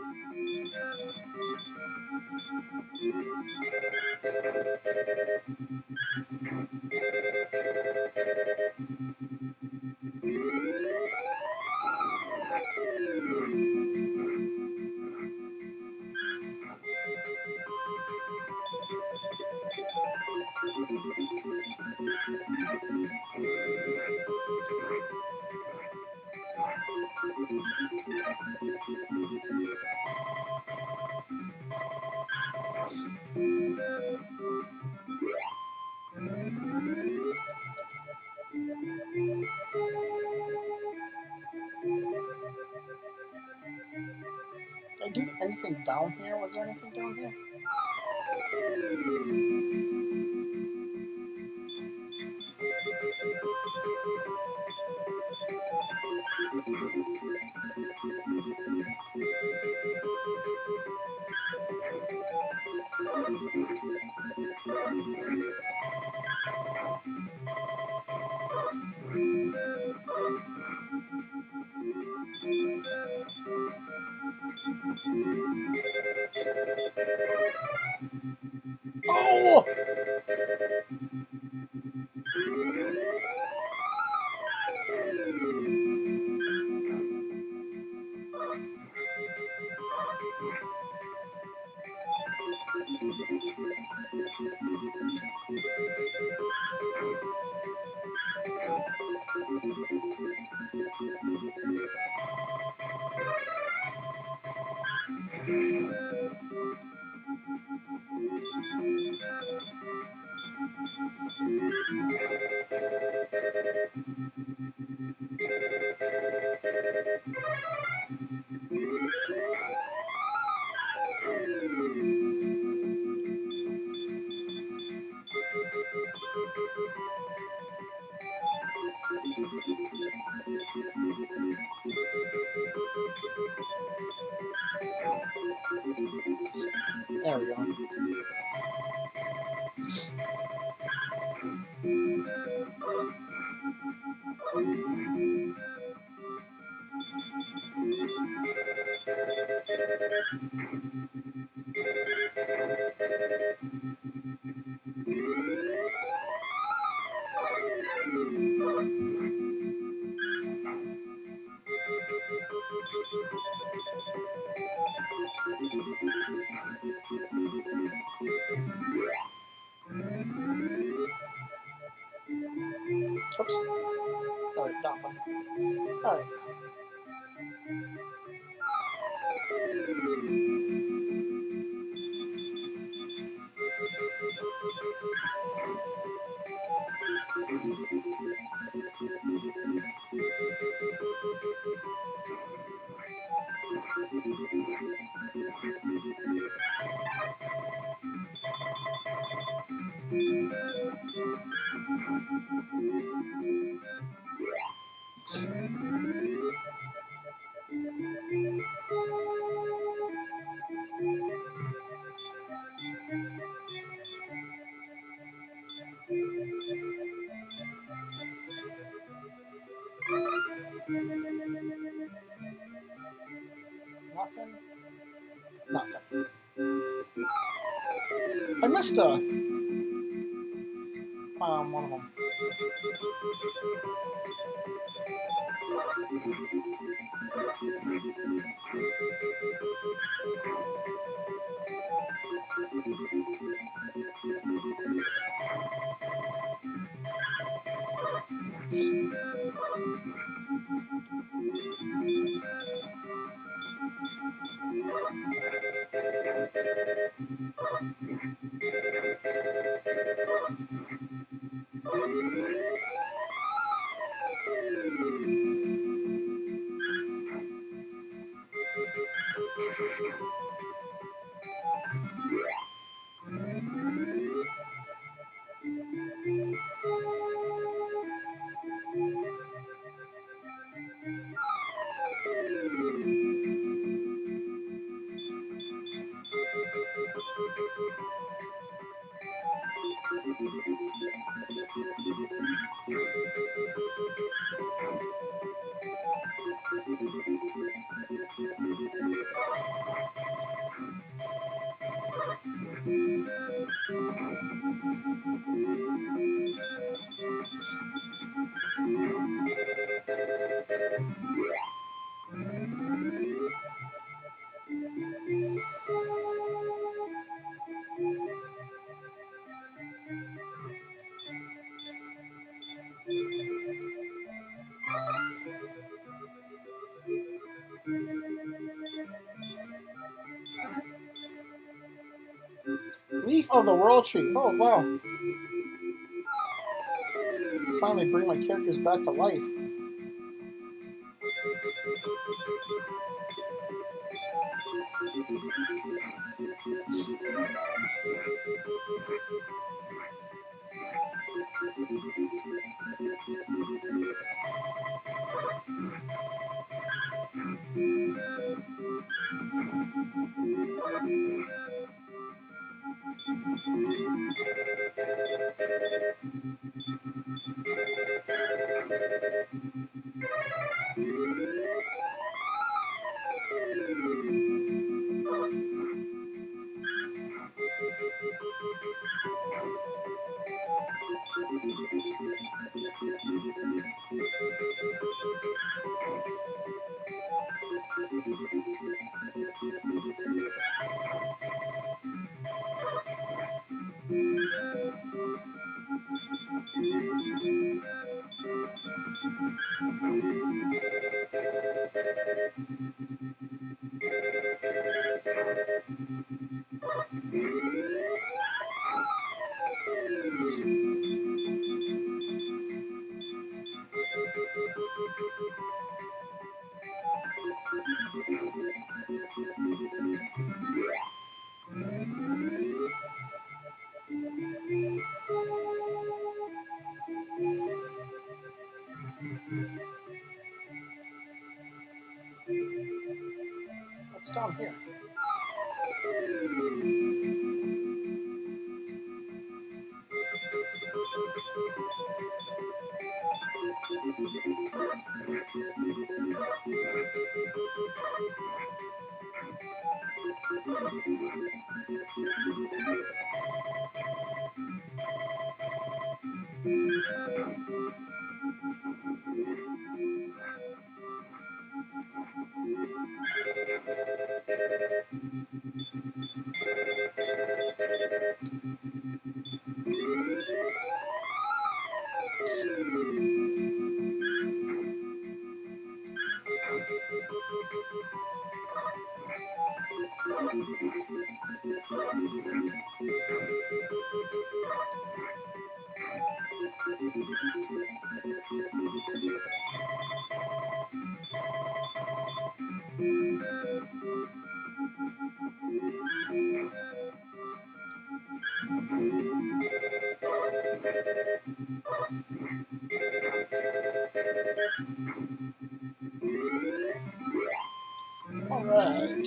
Did I do anything down here? Was there anything down here? Oh! There we go. Oops. Alright, nothing. Alright. Nothing. Nothing. missed a, um, one of them. Leaf of the World Tree. Oh, wow. Finally bring my characters back to life. What's down here? All right.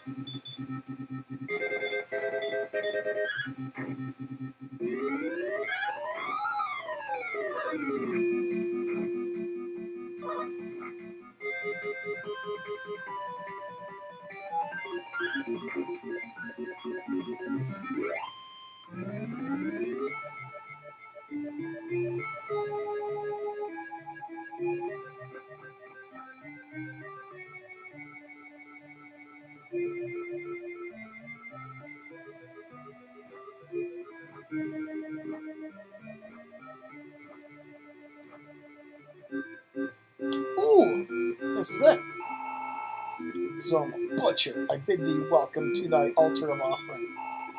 Ooh! This is it. Zoma, Butcher, I bid thee welcome to thy altar of offering.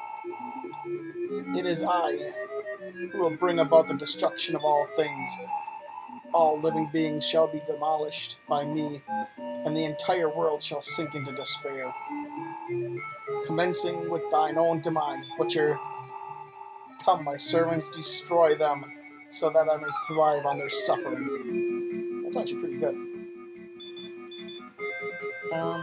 It is I who will bring about the destruction of all things. All living beings shall be demolished by me, and the entire world shall sink into despair. Commencing with thine own demise, Butcher. Come, my servants, destroy them, so that I may thrive on their suffering. That's actually pretty good. Um...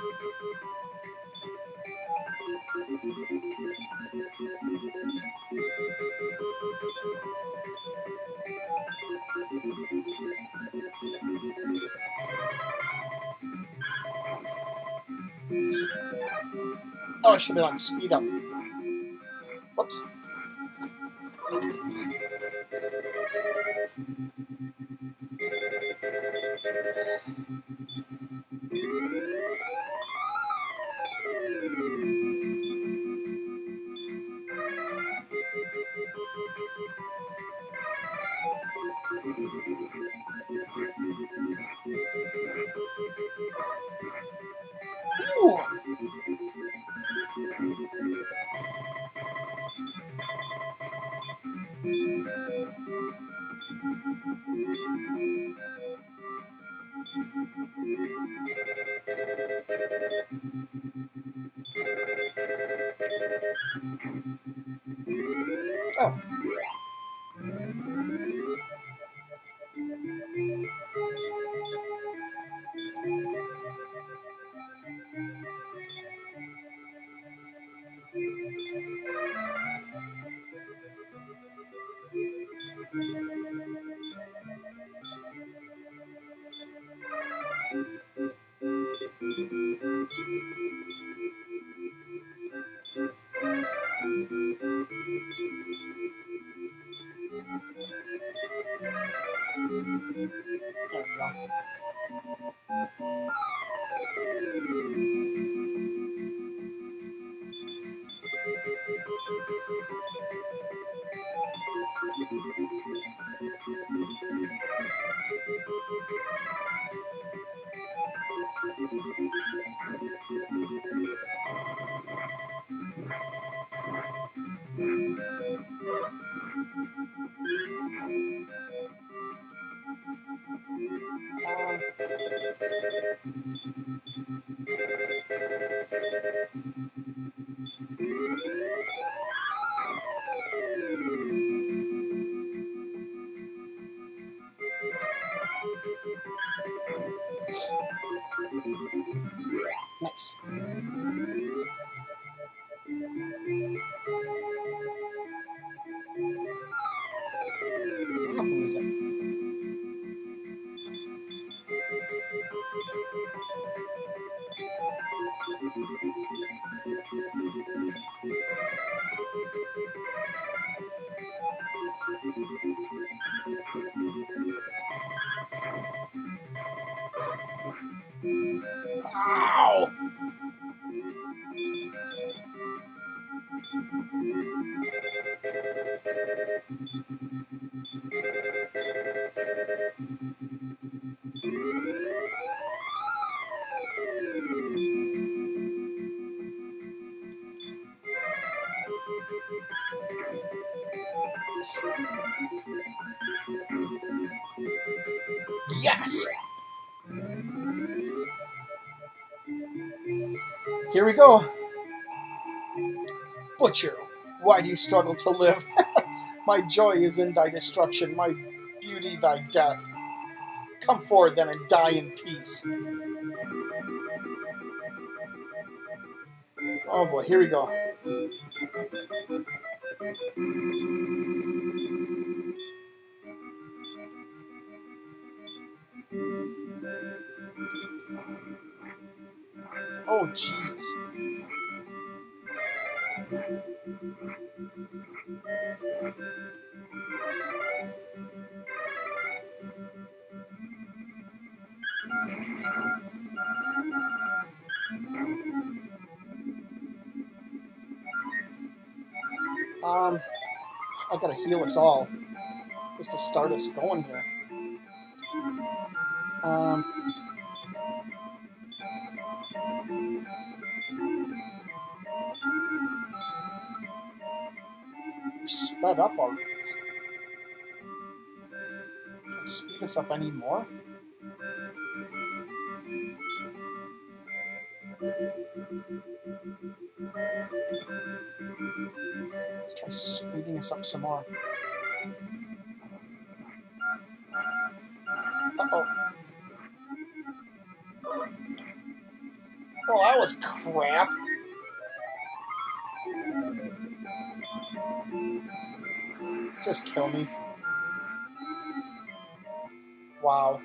Oh, I should have done speed up. Whoops. Ooh. Oh. There we go. Um, nice. Oh, who is it? Ow! Yes! Here we go. Butcher, why do you struggle to live? My joy is in thy destruction, my beauty thy death. Come forward then and die in peace. Oh boy, here we go. Oh, Jesus. Um, I gotta heal us all just to start us going here. Um, we sped up already. Can I speed us up anymore? Let's try speeding us up some more. Uh-oh. Well, that was crap. Just kill me. Wow.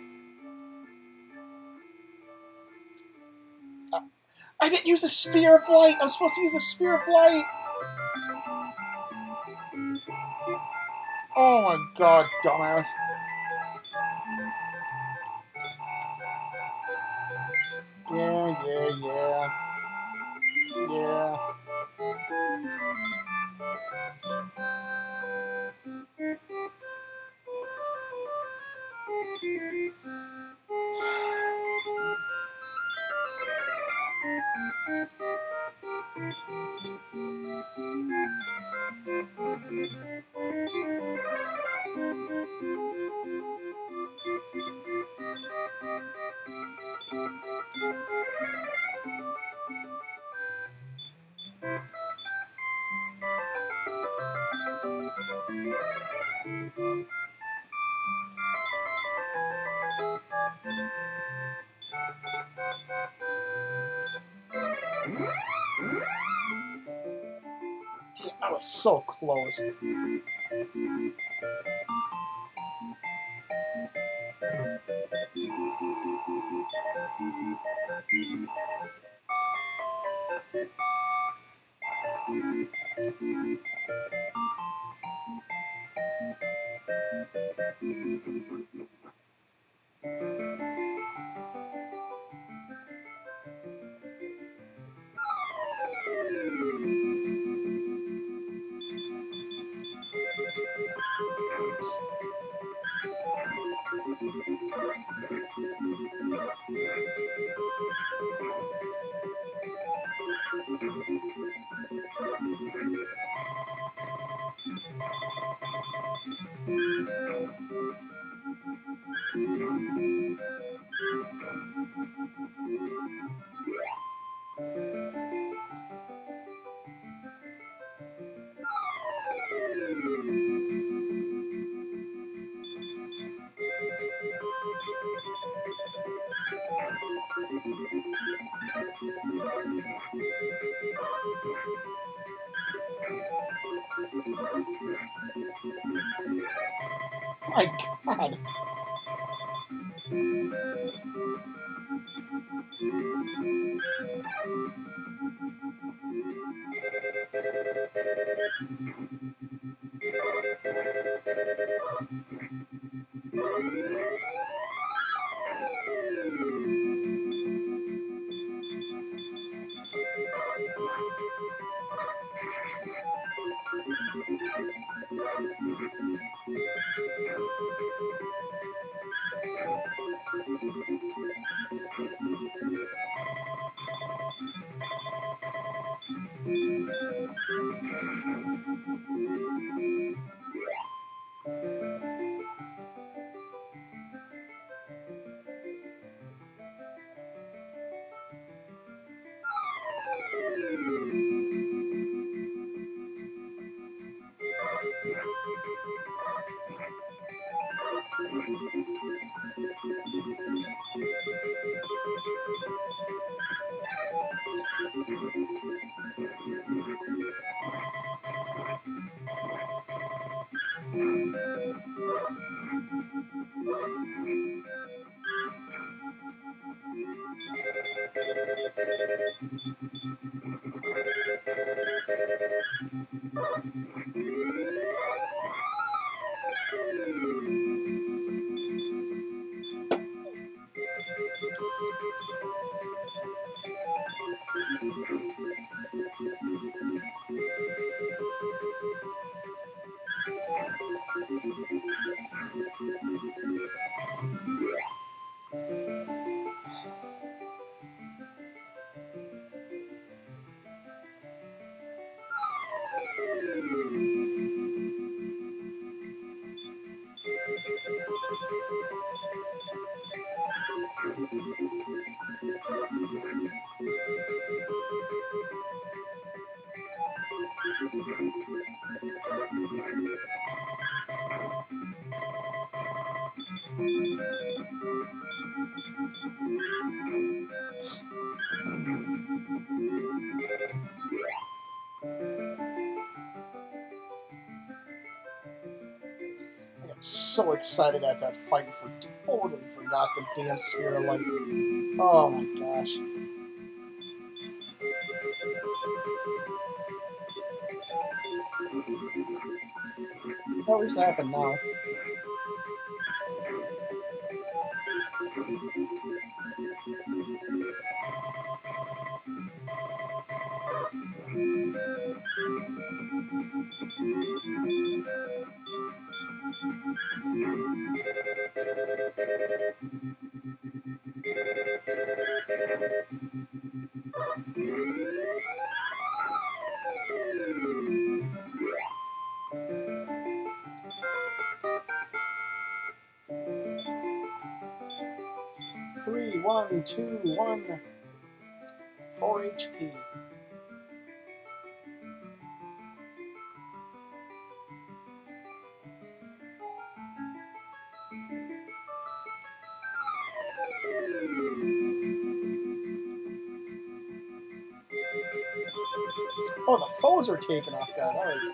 Uh, I didn't use a Spear of Light! I'm supposed to use a Spear of Light! Oh my god, dumbass. Yeah, yeah, yeah. Yeah. Damn, I was so close. My god. So excited at that fight for totally forgot the damn sphere of light. Oh my gosh. What always happened now? Three, one, two, one, four H P. Oh, the foes are taken off guard. All right.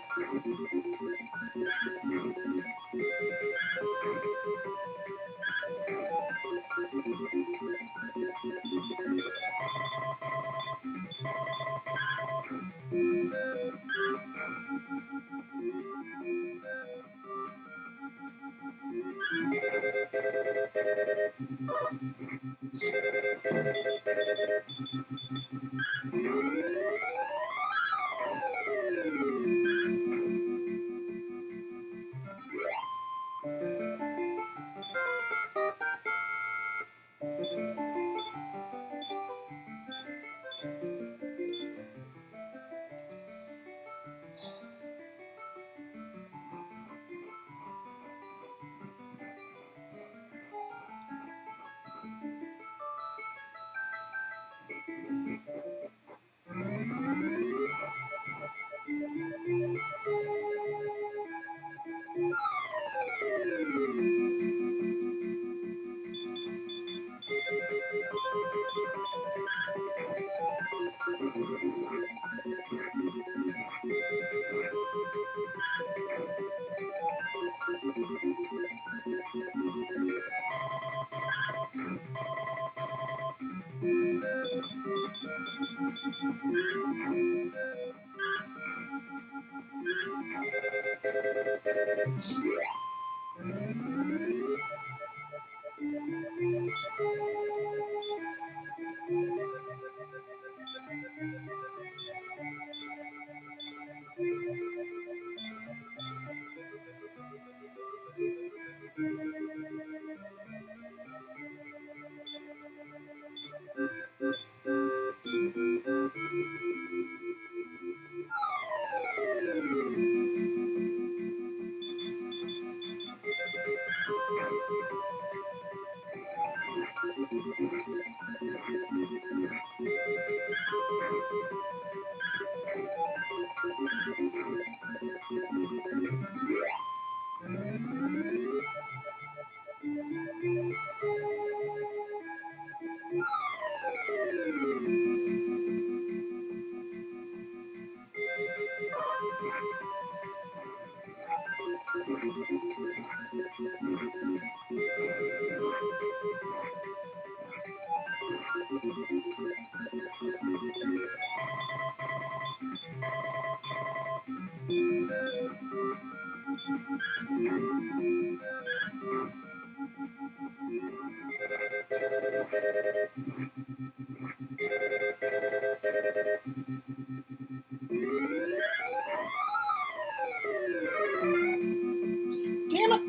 Damn it!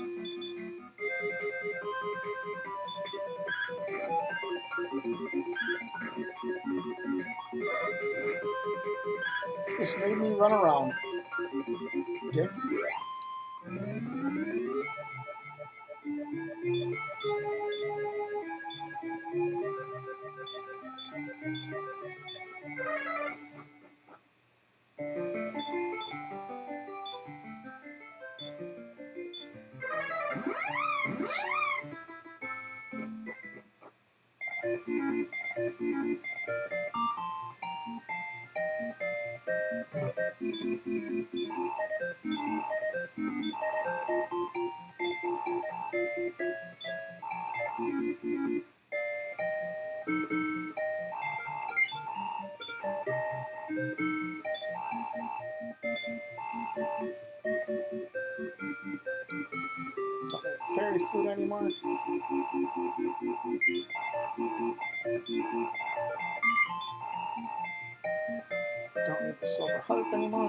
This made me run around. Dick. Fairy flute anymore. Don't need the silver harp anymore.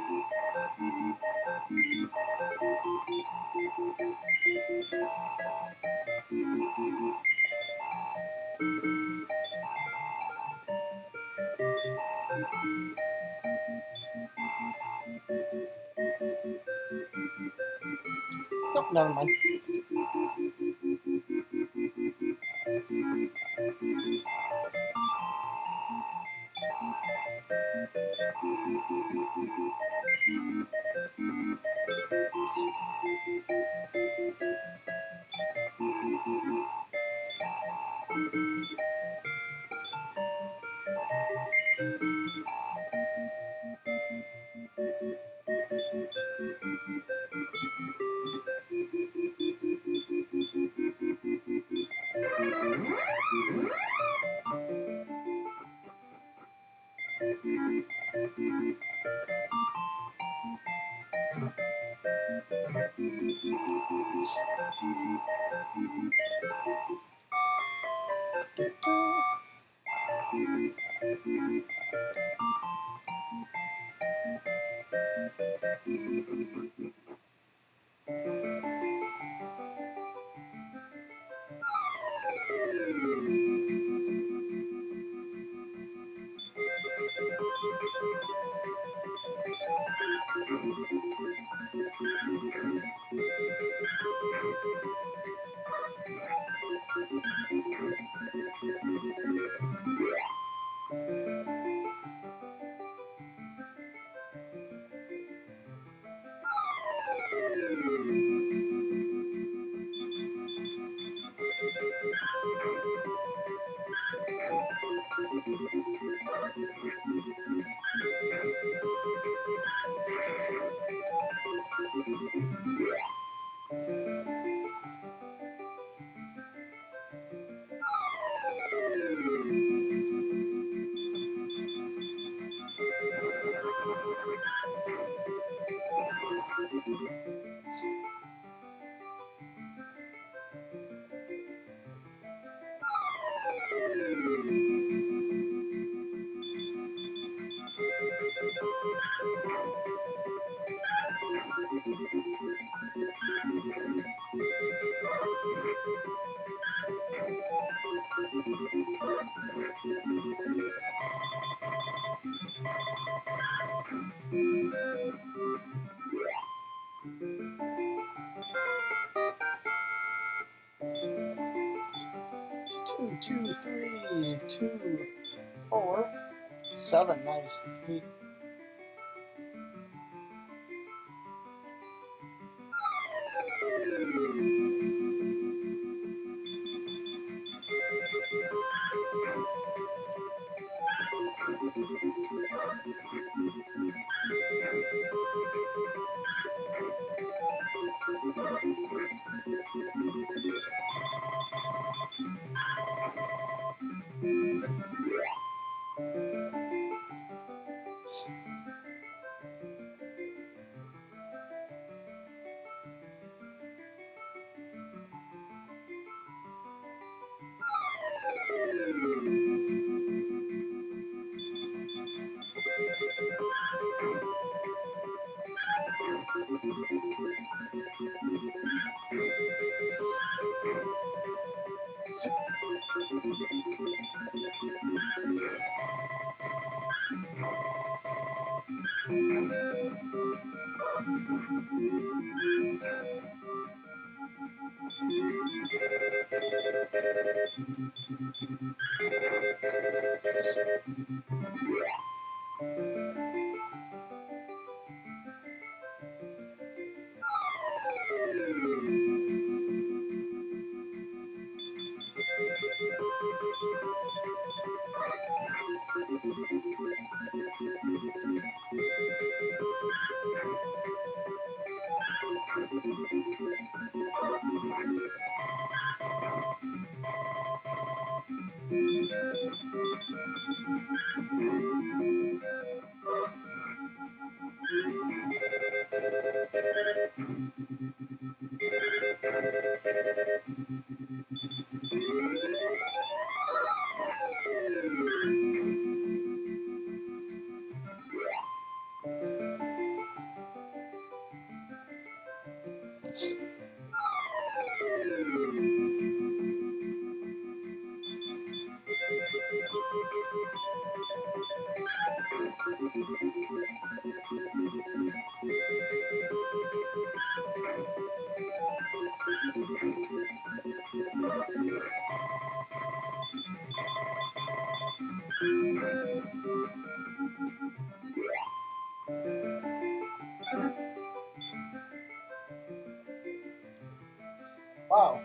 Nope, never mind. Two, two, three, two, four, seven. Nice. Eight. Wow.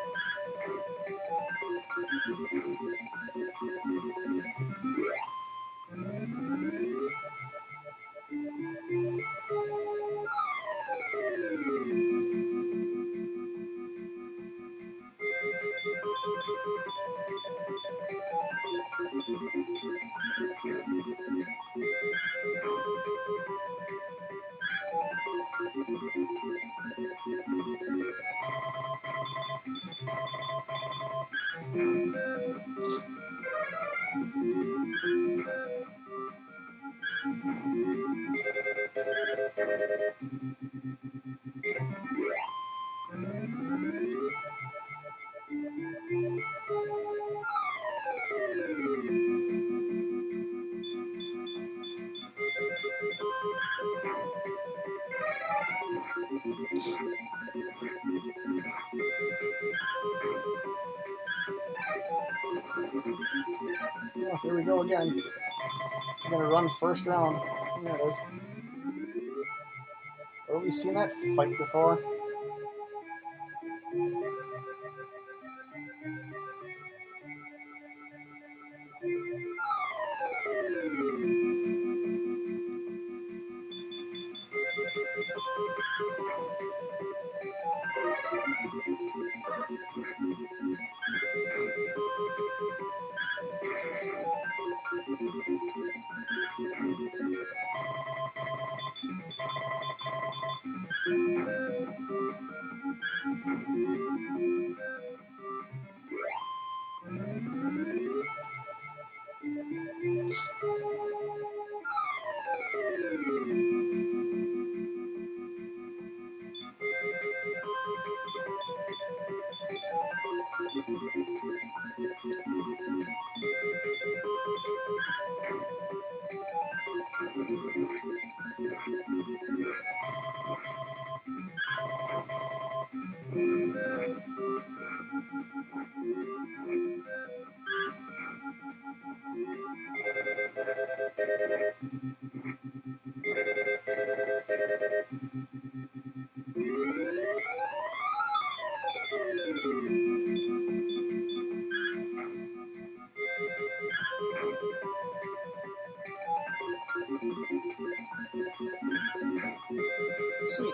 Oh, here we go again. He's gonna run first round. There it is. Have we seen that fight before? Sweet.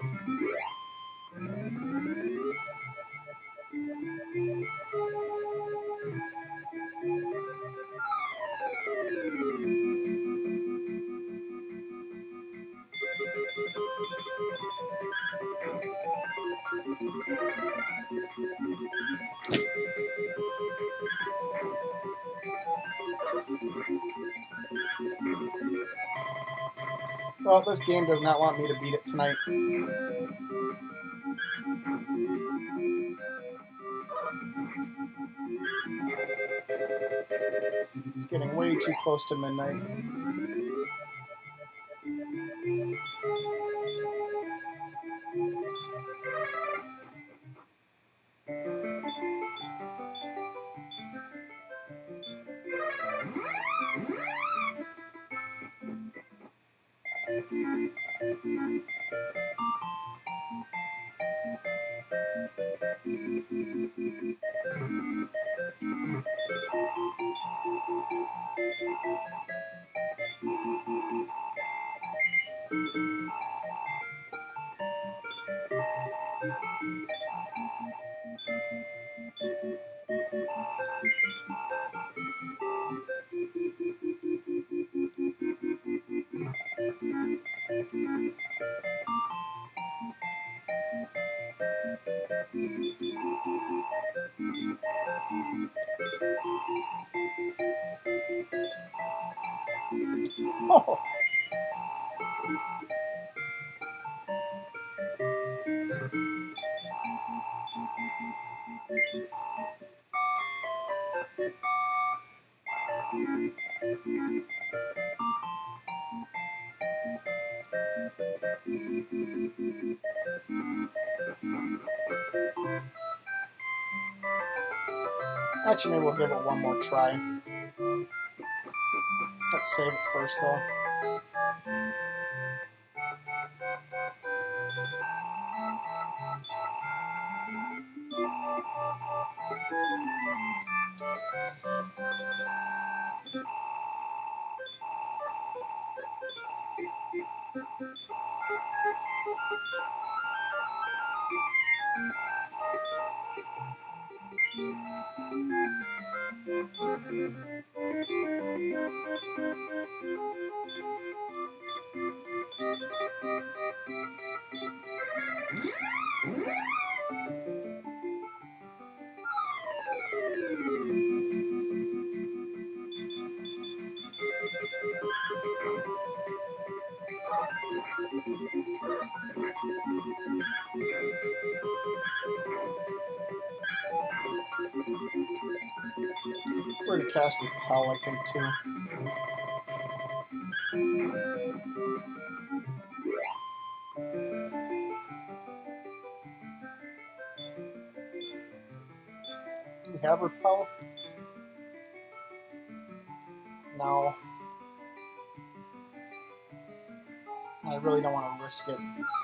Well, this game does not want me to beat it tonight. It's getting way too close to midnight. Oh. Actually, maybe we'll give it one more try. Let's save it first, though. We're going to cast Repel, I think, too. Do we have Repel? No. I really don't want to risk it.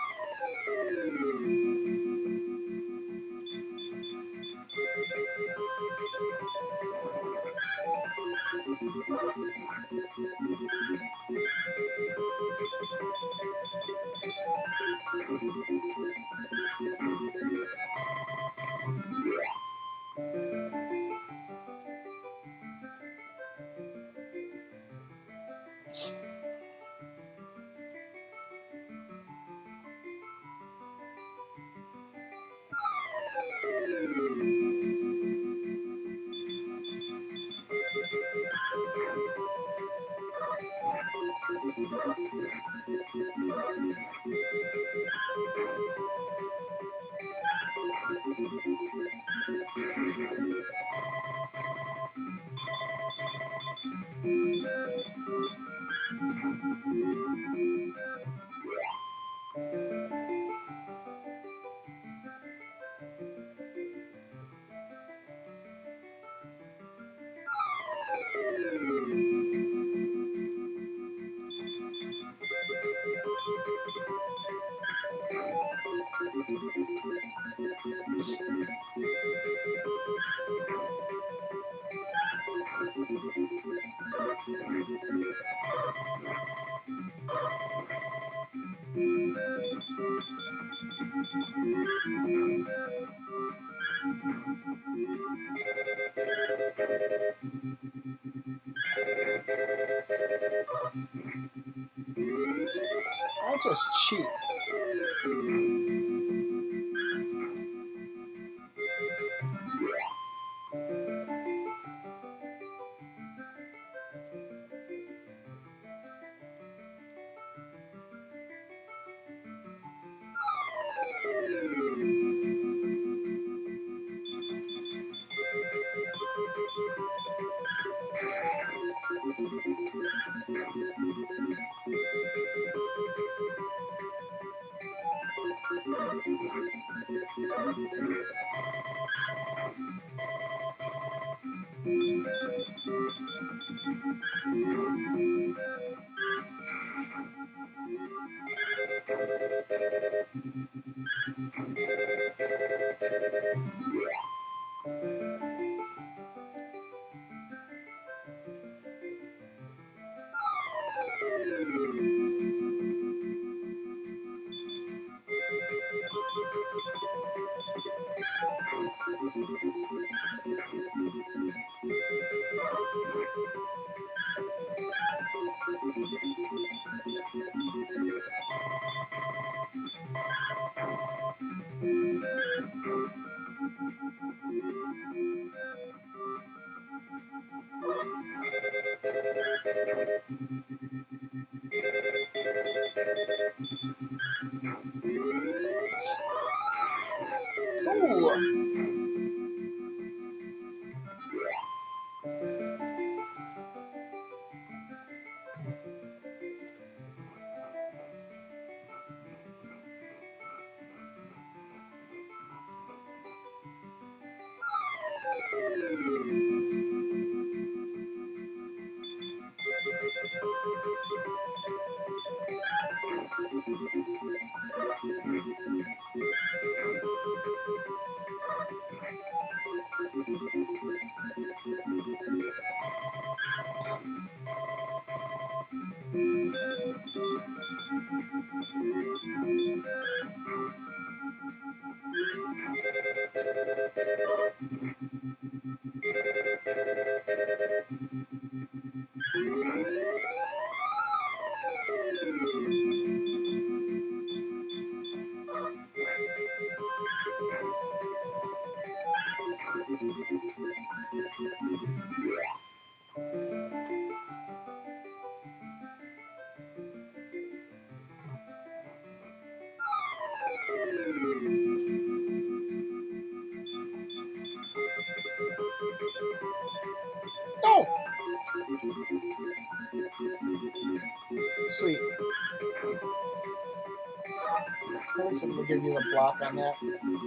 That's just cheap. Ooh. Oh! Sweet. At least it'll give you the block on that.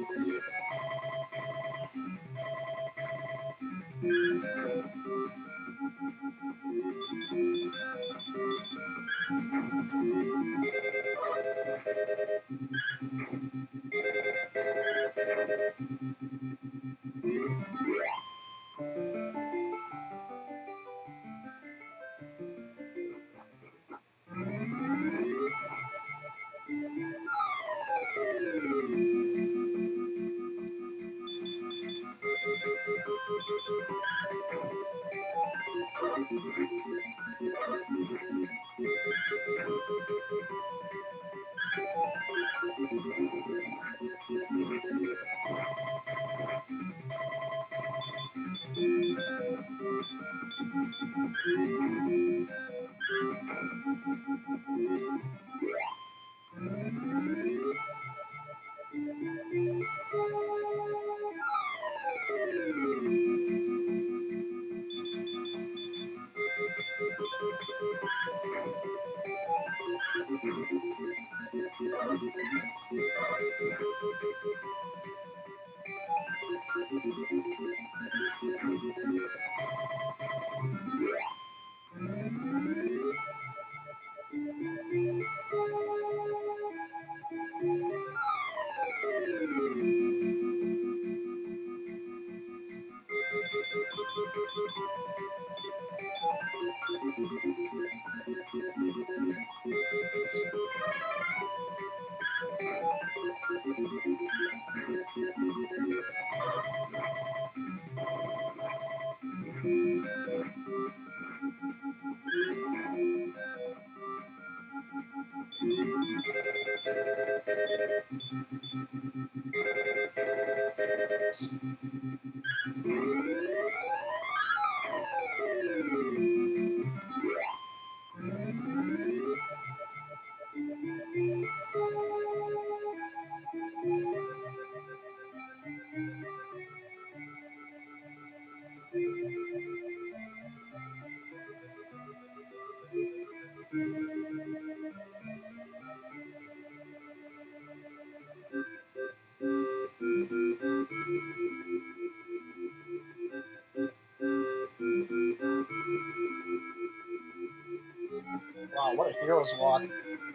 Wow, what a hero's walk.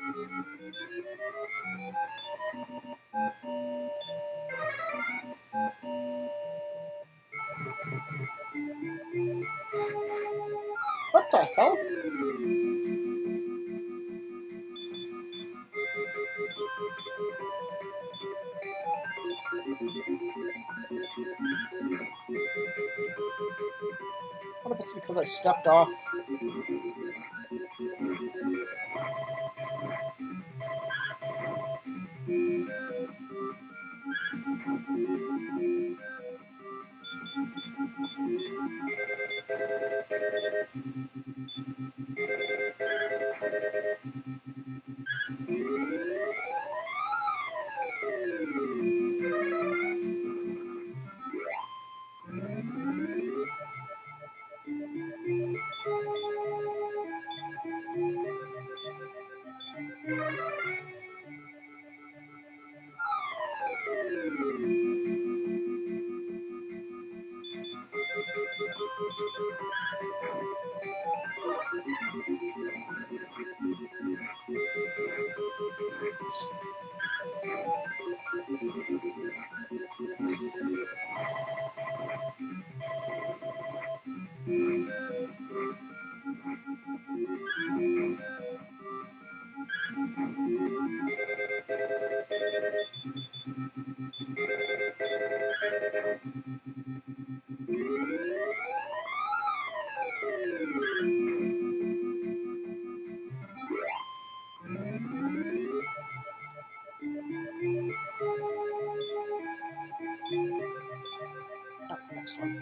What the hell? What if it's because I stepped off?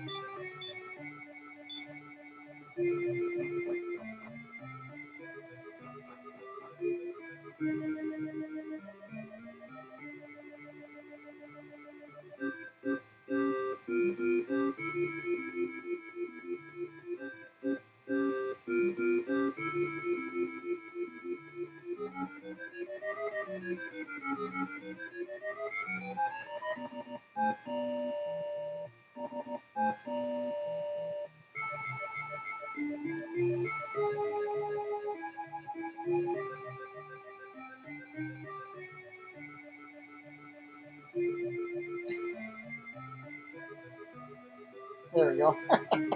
There we go.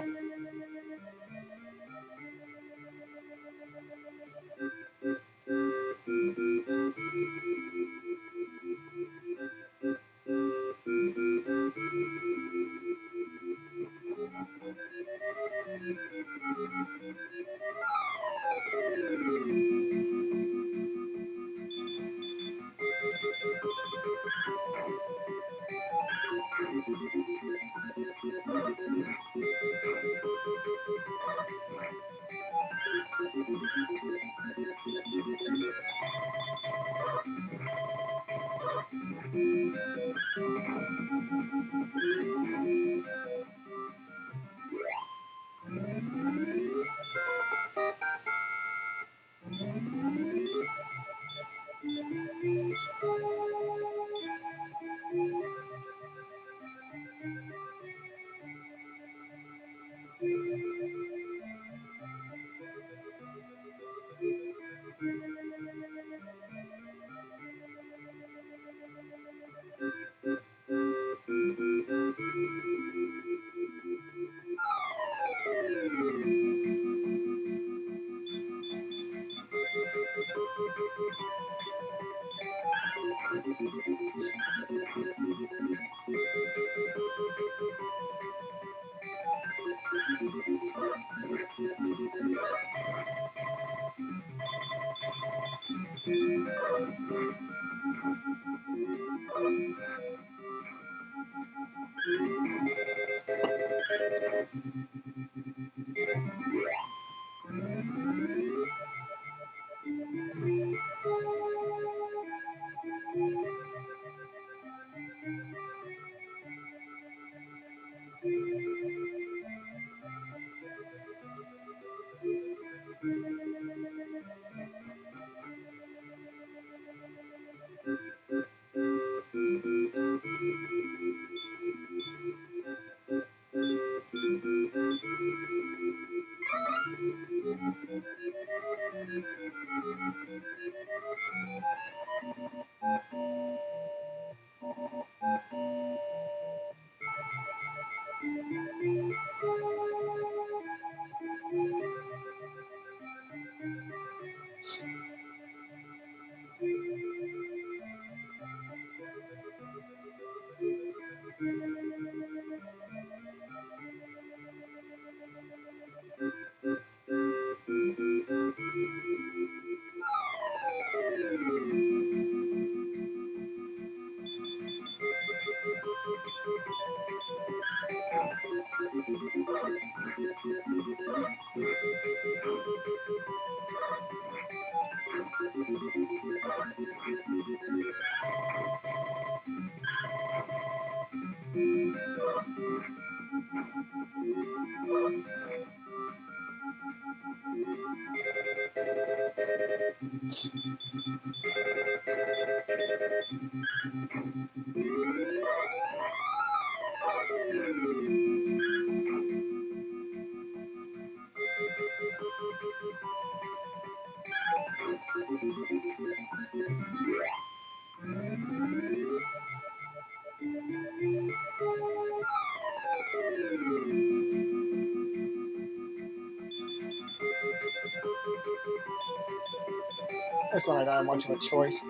That's not that much of a choice.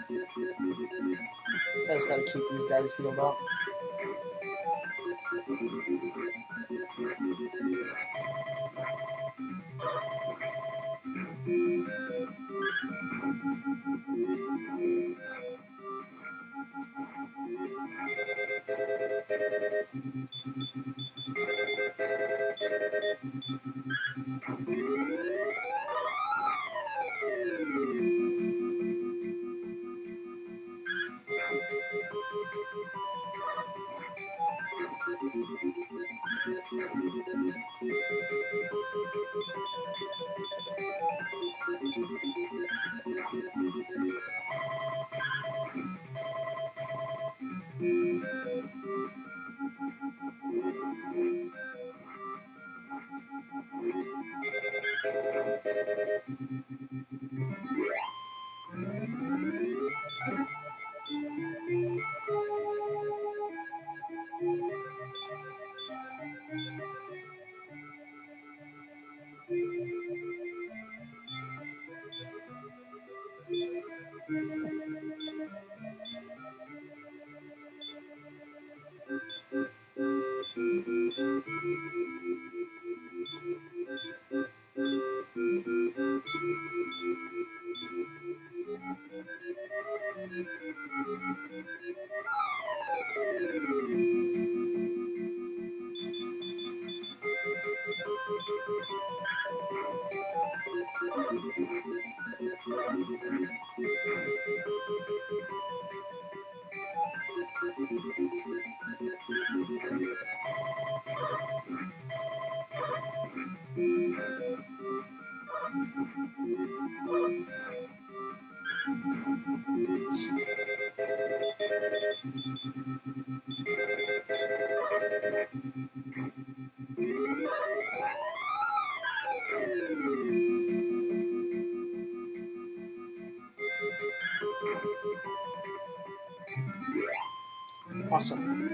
I just gotta keep these guys healed up. Awesome.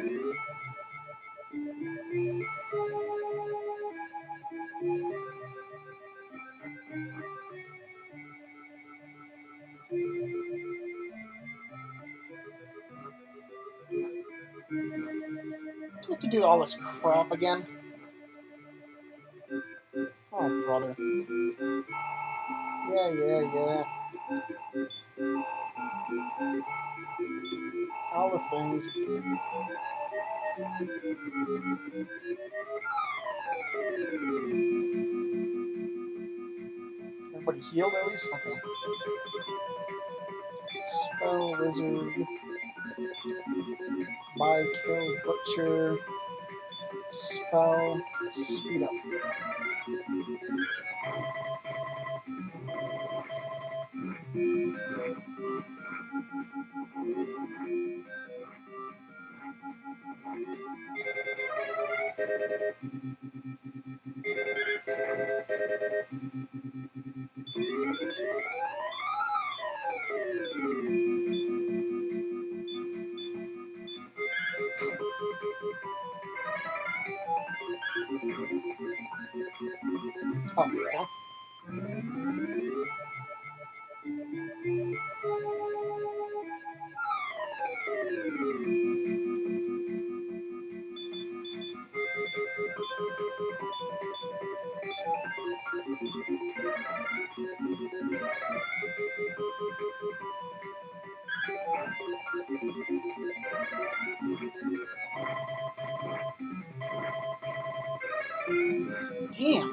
Do we have to do all this crap again? Oh, brother. Yeah, yeah, yeah. All the things. Everybody healed at least? Okay. Spell Wizard. Buy, kill, butcher. Spell, speed up. Oh, okay. Damn.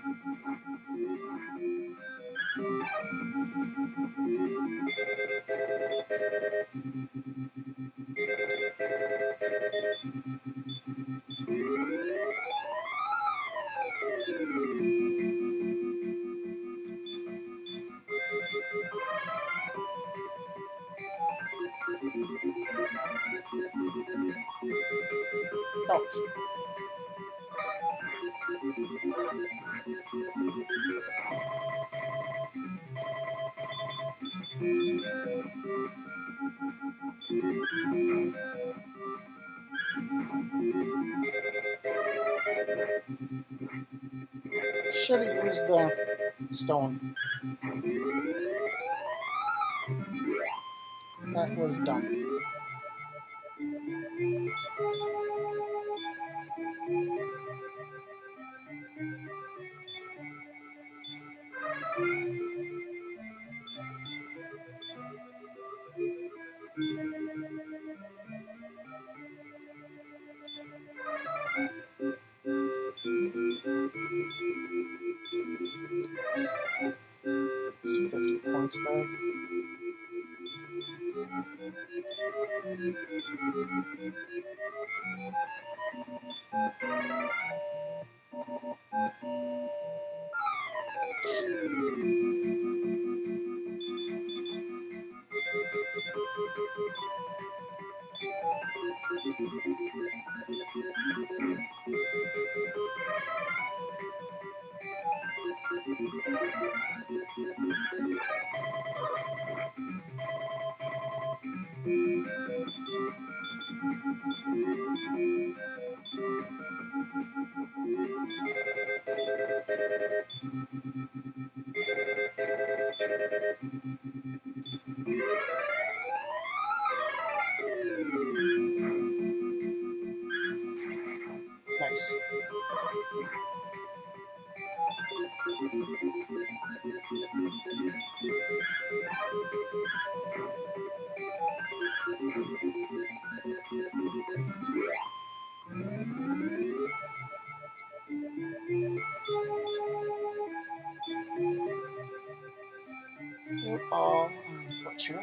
Oh. Should have used the stone. That was dumb. points back. Nice. Uh, butcher.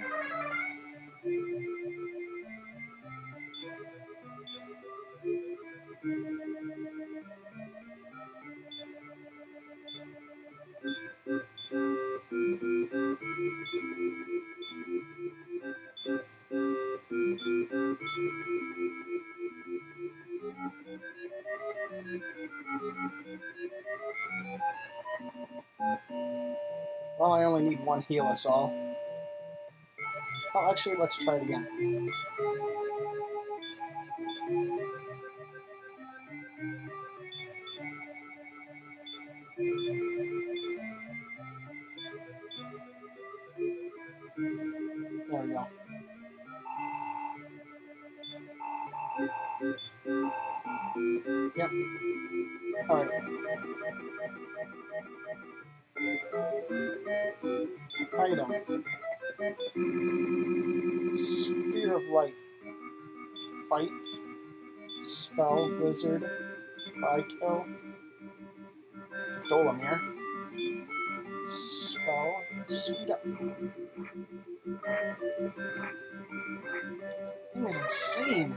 Well, I only need one heal us all. Oh, actually, let's try it again. There we go. Yep. Alright. Item. Sphere of Light. Fight. Spell. Wizard. By-kill. Dolamir. Spell. Speed up. Thing is insane.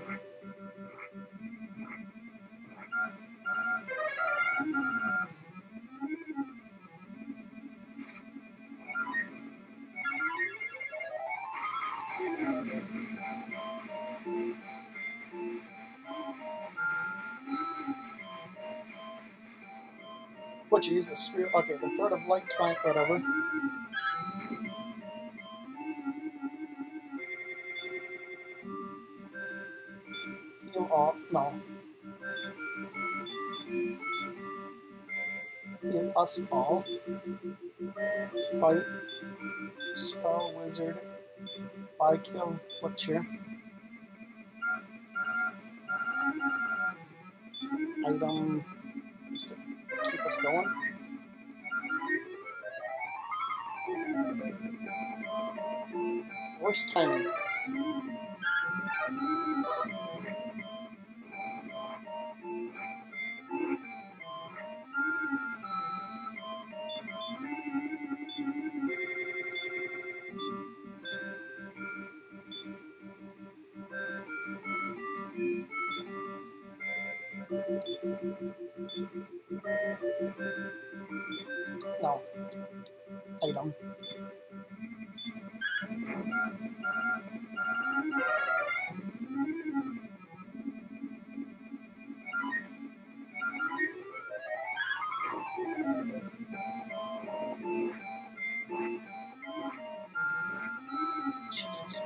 What you use the sphere? Okay, the thread of light, twine, whatever. Heal all. No. Heal us all. Fight. Spell wizard. By kill. Butcher. Item. Just to keep us going. Worst timing. No. Item. Jesus.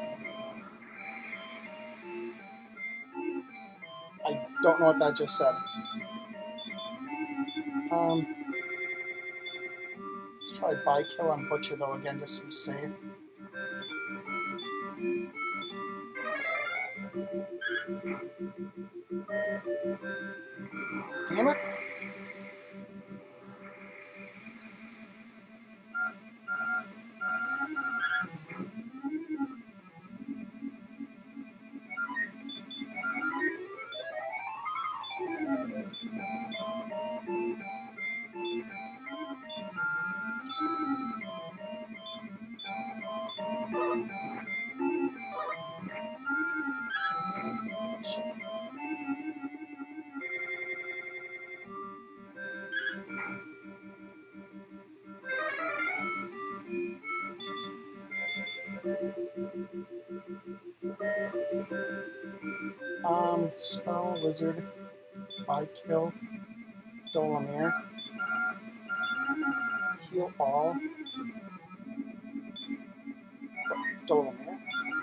I don't know what that just said. Um, let's try by kill on Butcher though again just to be safe. Damn it! Um, Spell, Wizard, I kill, Dolamere, heal all, Dolamere.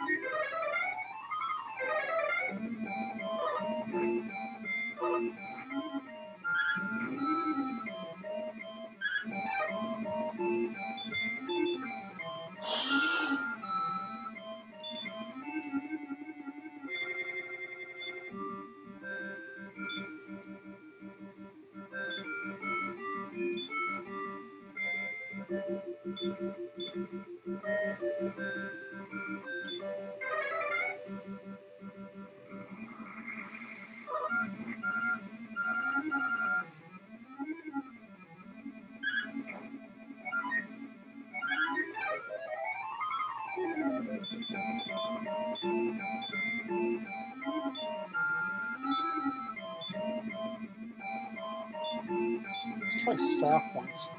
Let's try Sap once.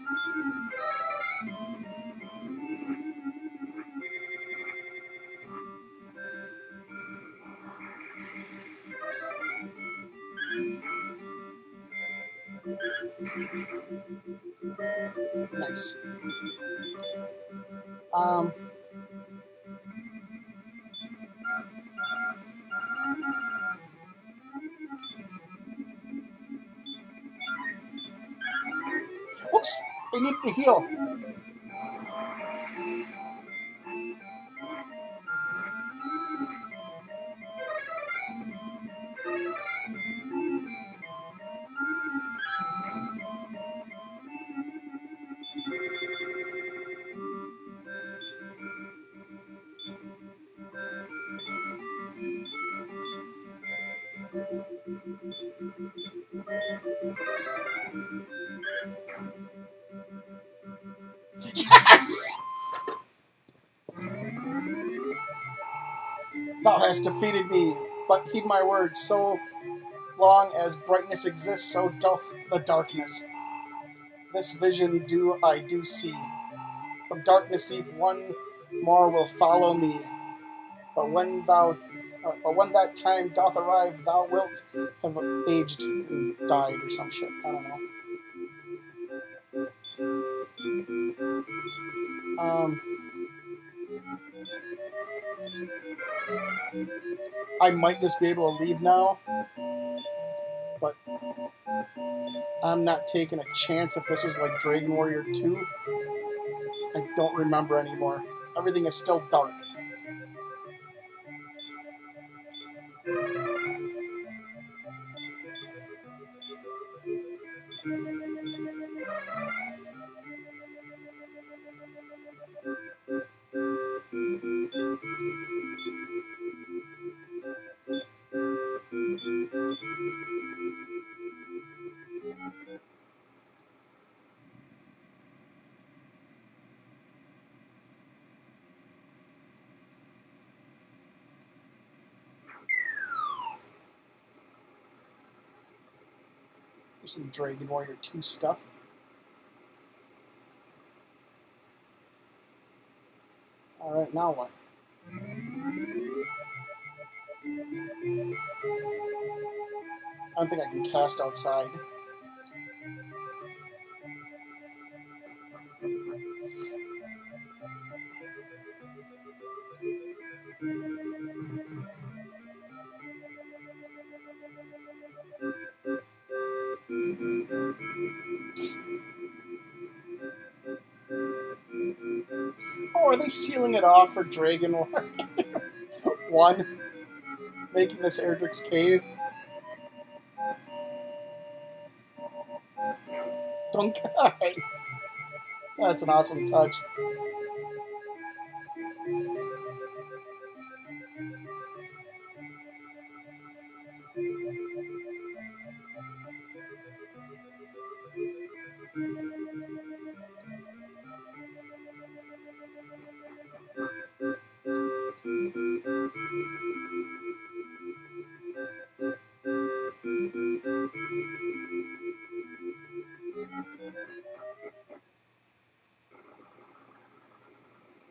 Nice. Um... Whoops! I need to heal. Yes! Thou hast defeated me, but heed my words, so long as brightness exists, so doth the darkness. This vision do I do see. From darkness deep one more will follow me. But when thou uh, but when that time doth arrive, thou wilt have aged and died or some shit. I don't know. Um I might just be able to leave now, but I'm not taking a chance if this was like Dragon Warrior two. I don't remember anymore. Everything is still dark. There's some Dragon Warrior two stuff. Alright, now what? I don't think I can cast outside. Oh, are they sealing it off for Dragon Warrior one? Making this Erdrick's Cave? Dunk. Alright. That's an awesome touch.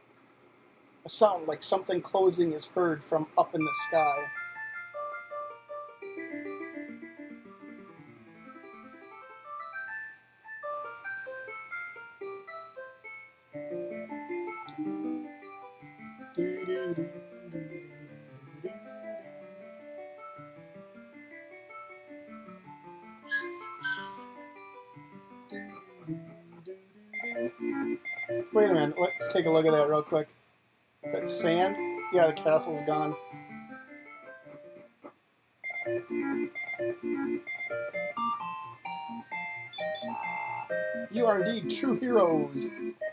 A sound like something closing is heard from up in the sky. Wait a minute, let's take a look at that real quick. Is that sand? Yeah, the castle's gone. You are indeed true heroes.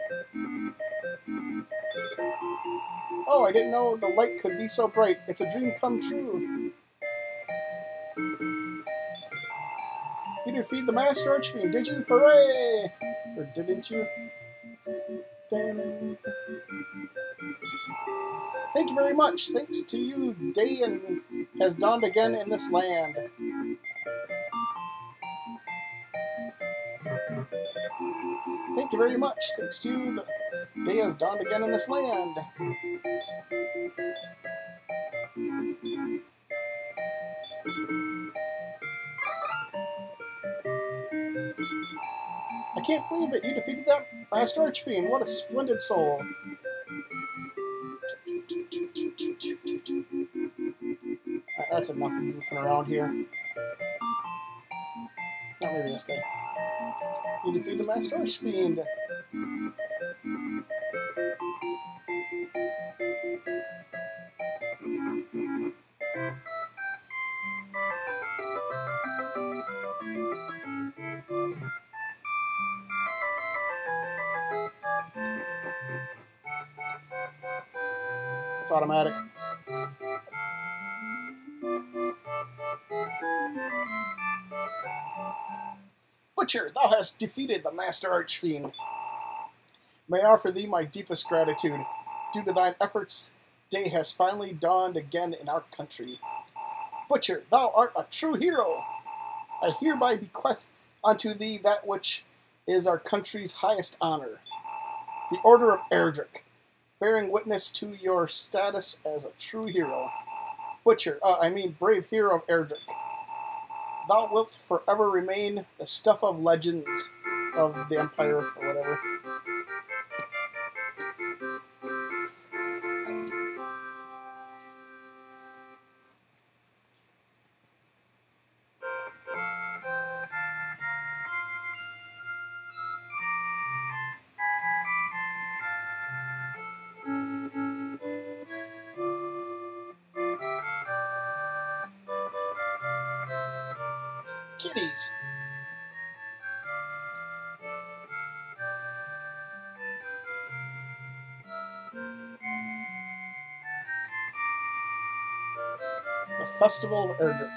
Oh, I didn't know the light could be so bright. It's a dream come true. You defeated the Master Archfiend, did you? Hooray! Or didn't you? Thank you very much. Thanks to you, day and has dawned again in this land. Thank you very much. Thanks to you, the day has dawned again in this land. I can't believe it. You defeated that Master Archfiend. What a splendid soul. That's enough of goofing around here. Not maybe this guy. You defeated the Master Archfiend. It's automatic. Butcher, thou hast defeated the Master Archfiend. May I offer thee my deepest gratitude. Due to thine efforts, day has finally dawned again in our country. Butcher, thou art a true hero. I hereby bequeath unto thee that which is our country's highest honor, the Order of Erdrick, bearing witness to your status as a true hero. Butcher, uh, I mean brave hero of Erdrick. Thou wilt forever remain the stuff of legends of the Empire, or whatever. Kitties. The Festival of Erdrick.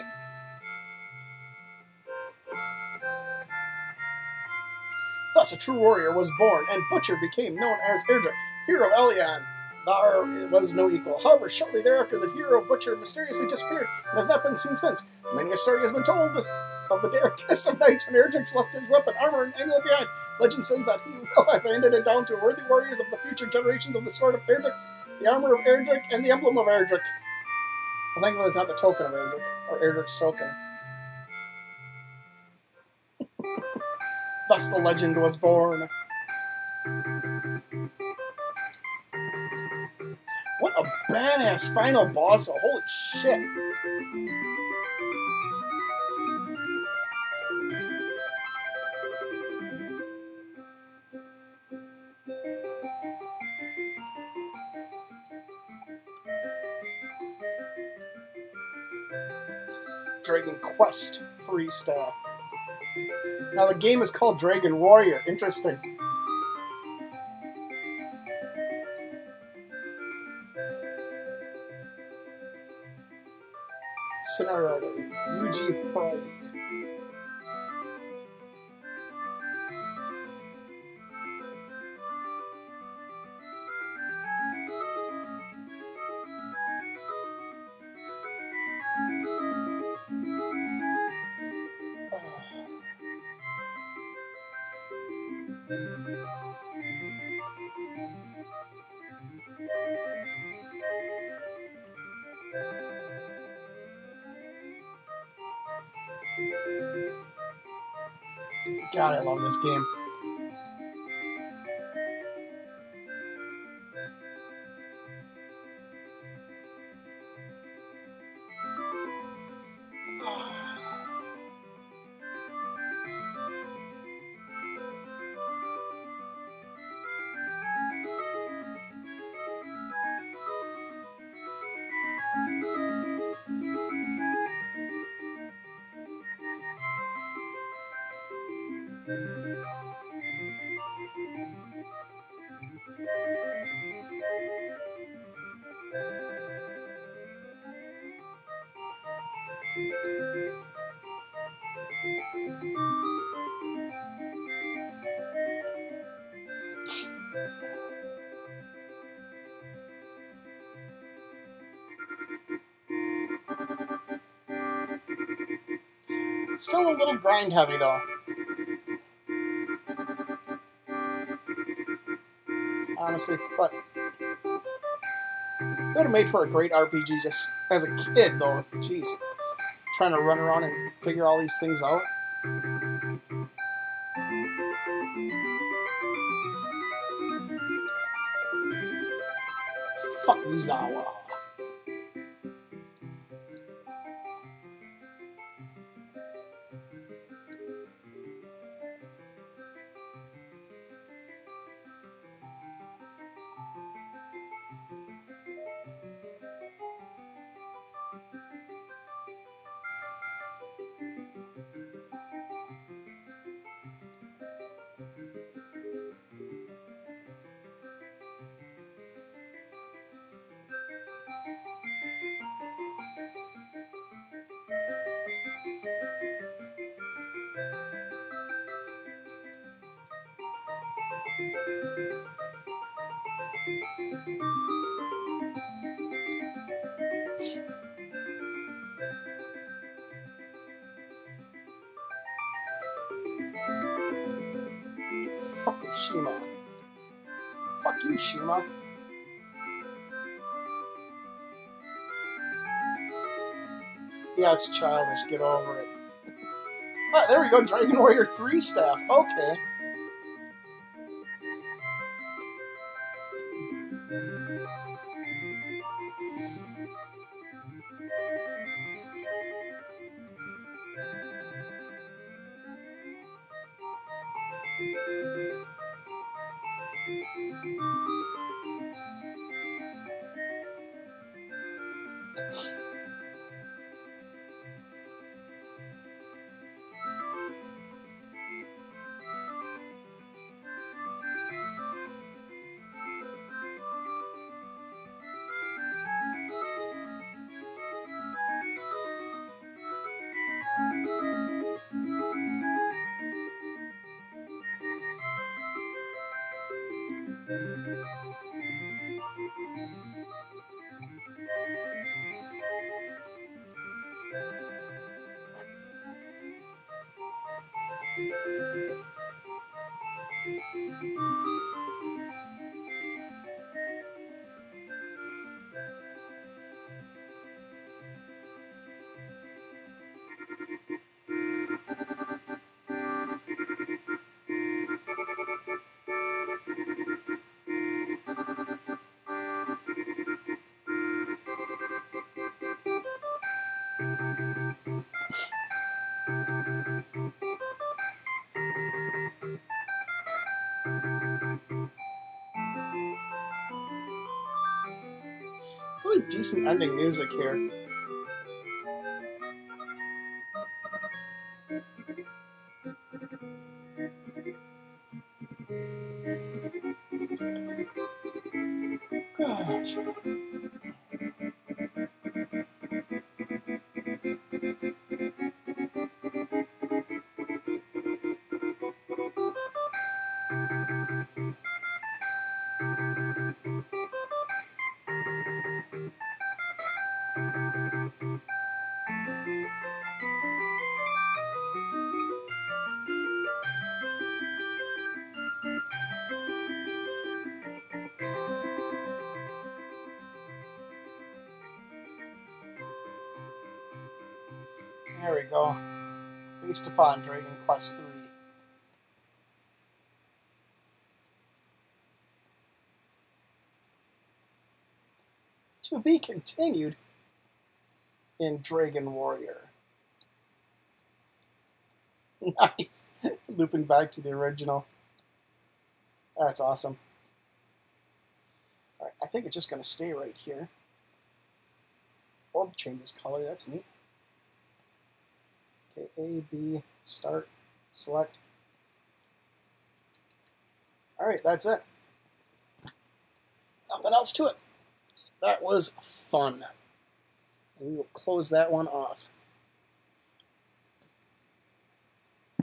Thus a true warrior was born, and Butcher became known as Erdrick, hero of Elion. There was no equal. However, shortly thereafter, the hero Butcher mysteriously disappeared and has not been seen since. Many a story has been told of the darkest of nights when Erdrick left his weapon, armor, and amulet behind. Legend says that he will have handed it down to worthy warriors of the future generations of the Sword of Erdrick, the armor of Erdrick, and the emblem of Erdrick. I think it was not the token of Erdrick, or Erdrick's token. Thus the legend was born. What a badass final boss, oh, holy shit. Dragon Quest three star. Now the game is called Dragon Warrior. Interesting. Scenario U G Pride. God, I love this game. Still a little grind heavy though. Honestly, but it would have made for a great R P G just as a kid though. Jeez. Trying to run around and figure all these things out. Fuck Uzawa. Fukushima. Fuck you, Shima. Yeah, it's childish. Get over it. Ah, there we go. Dragon Warrior three staff. Okay. Really decent ending music here. Gosh. There we go. Based upon Dragon Quest three. To be continued in Dragon Warrior. Nice. Looping back to the original. That's awesome. Alright, I think it's just going to stay right here. Orb changes color, that's neat. Okay, A, B, start, select. Alright, that's it. Nothing else to it. That was fun. And we will close that one off.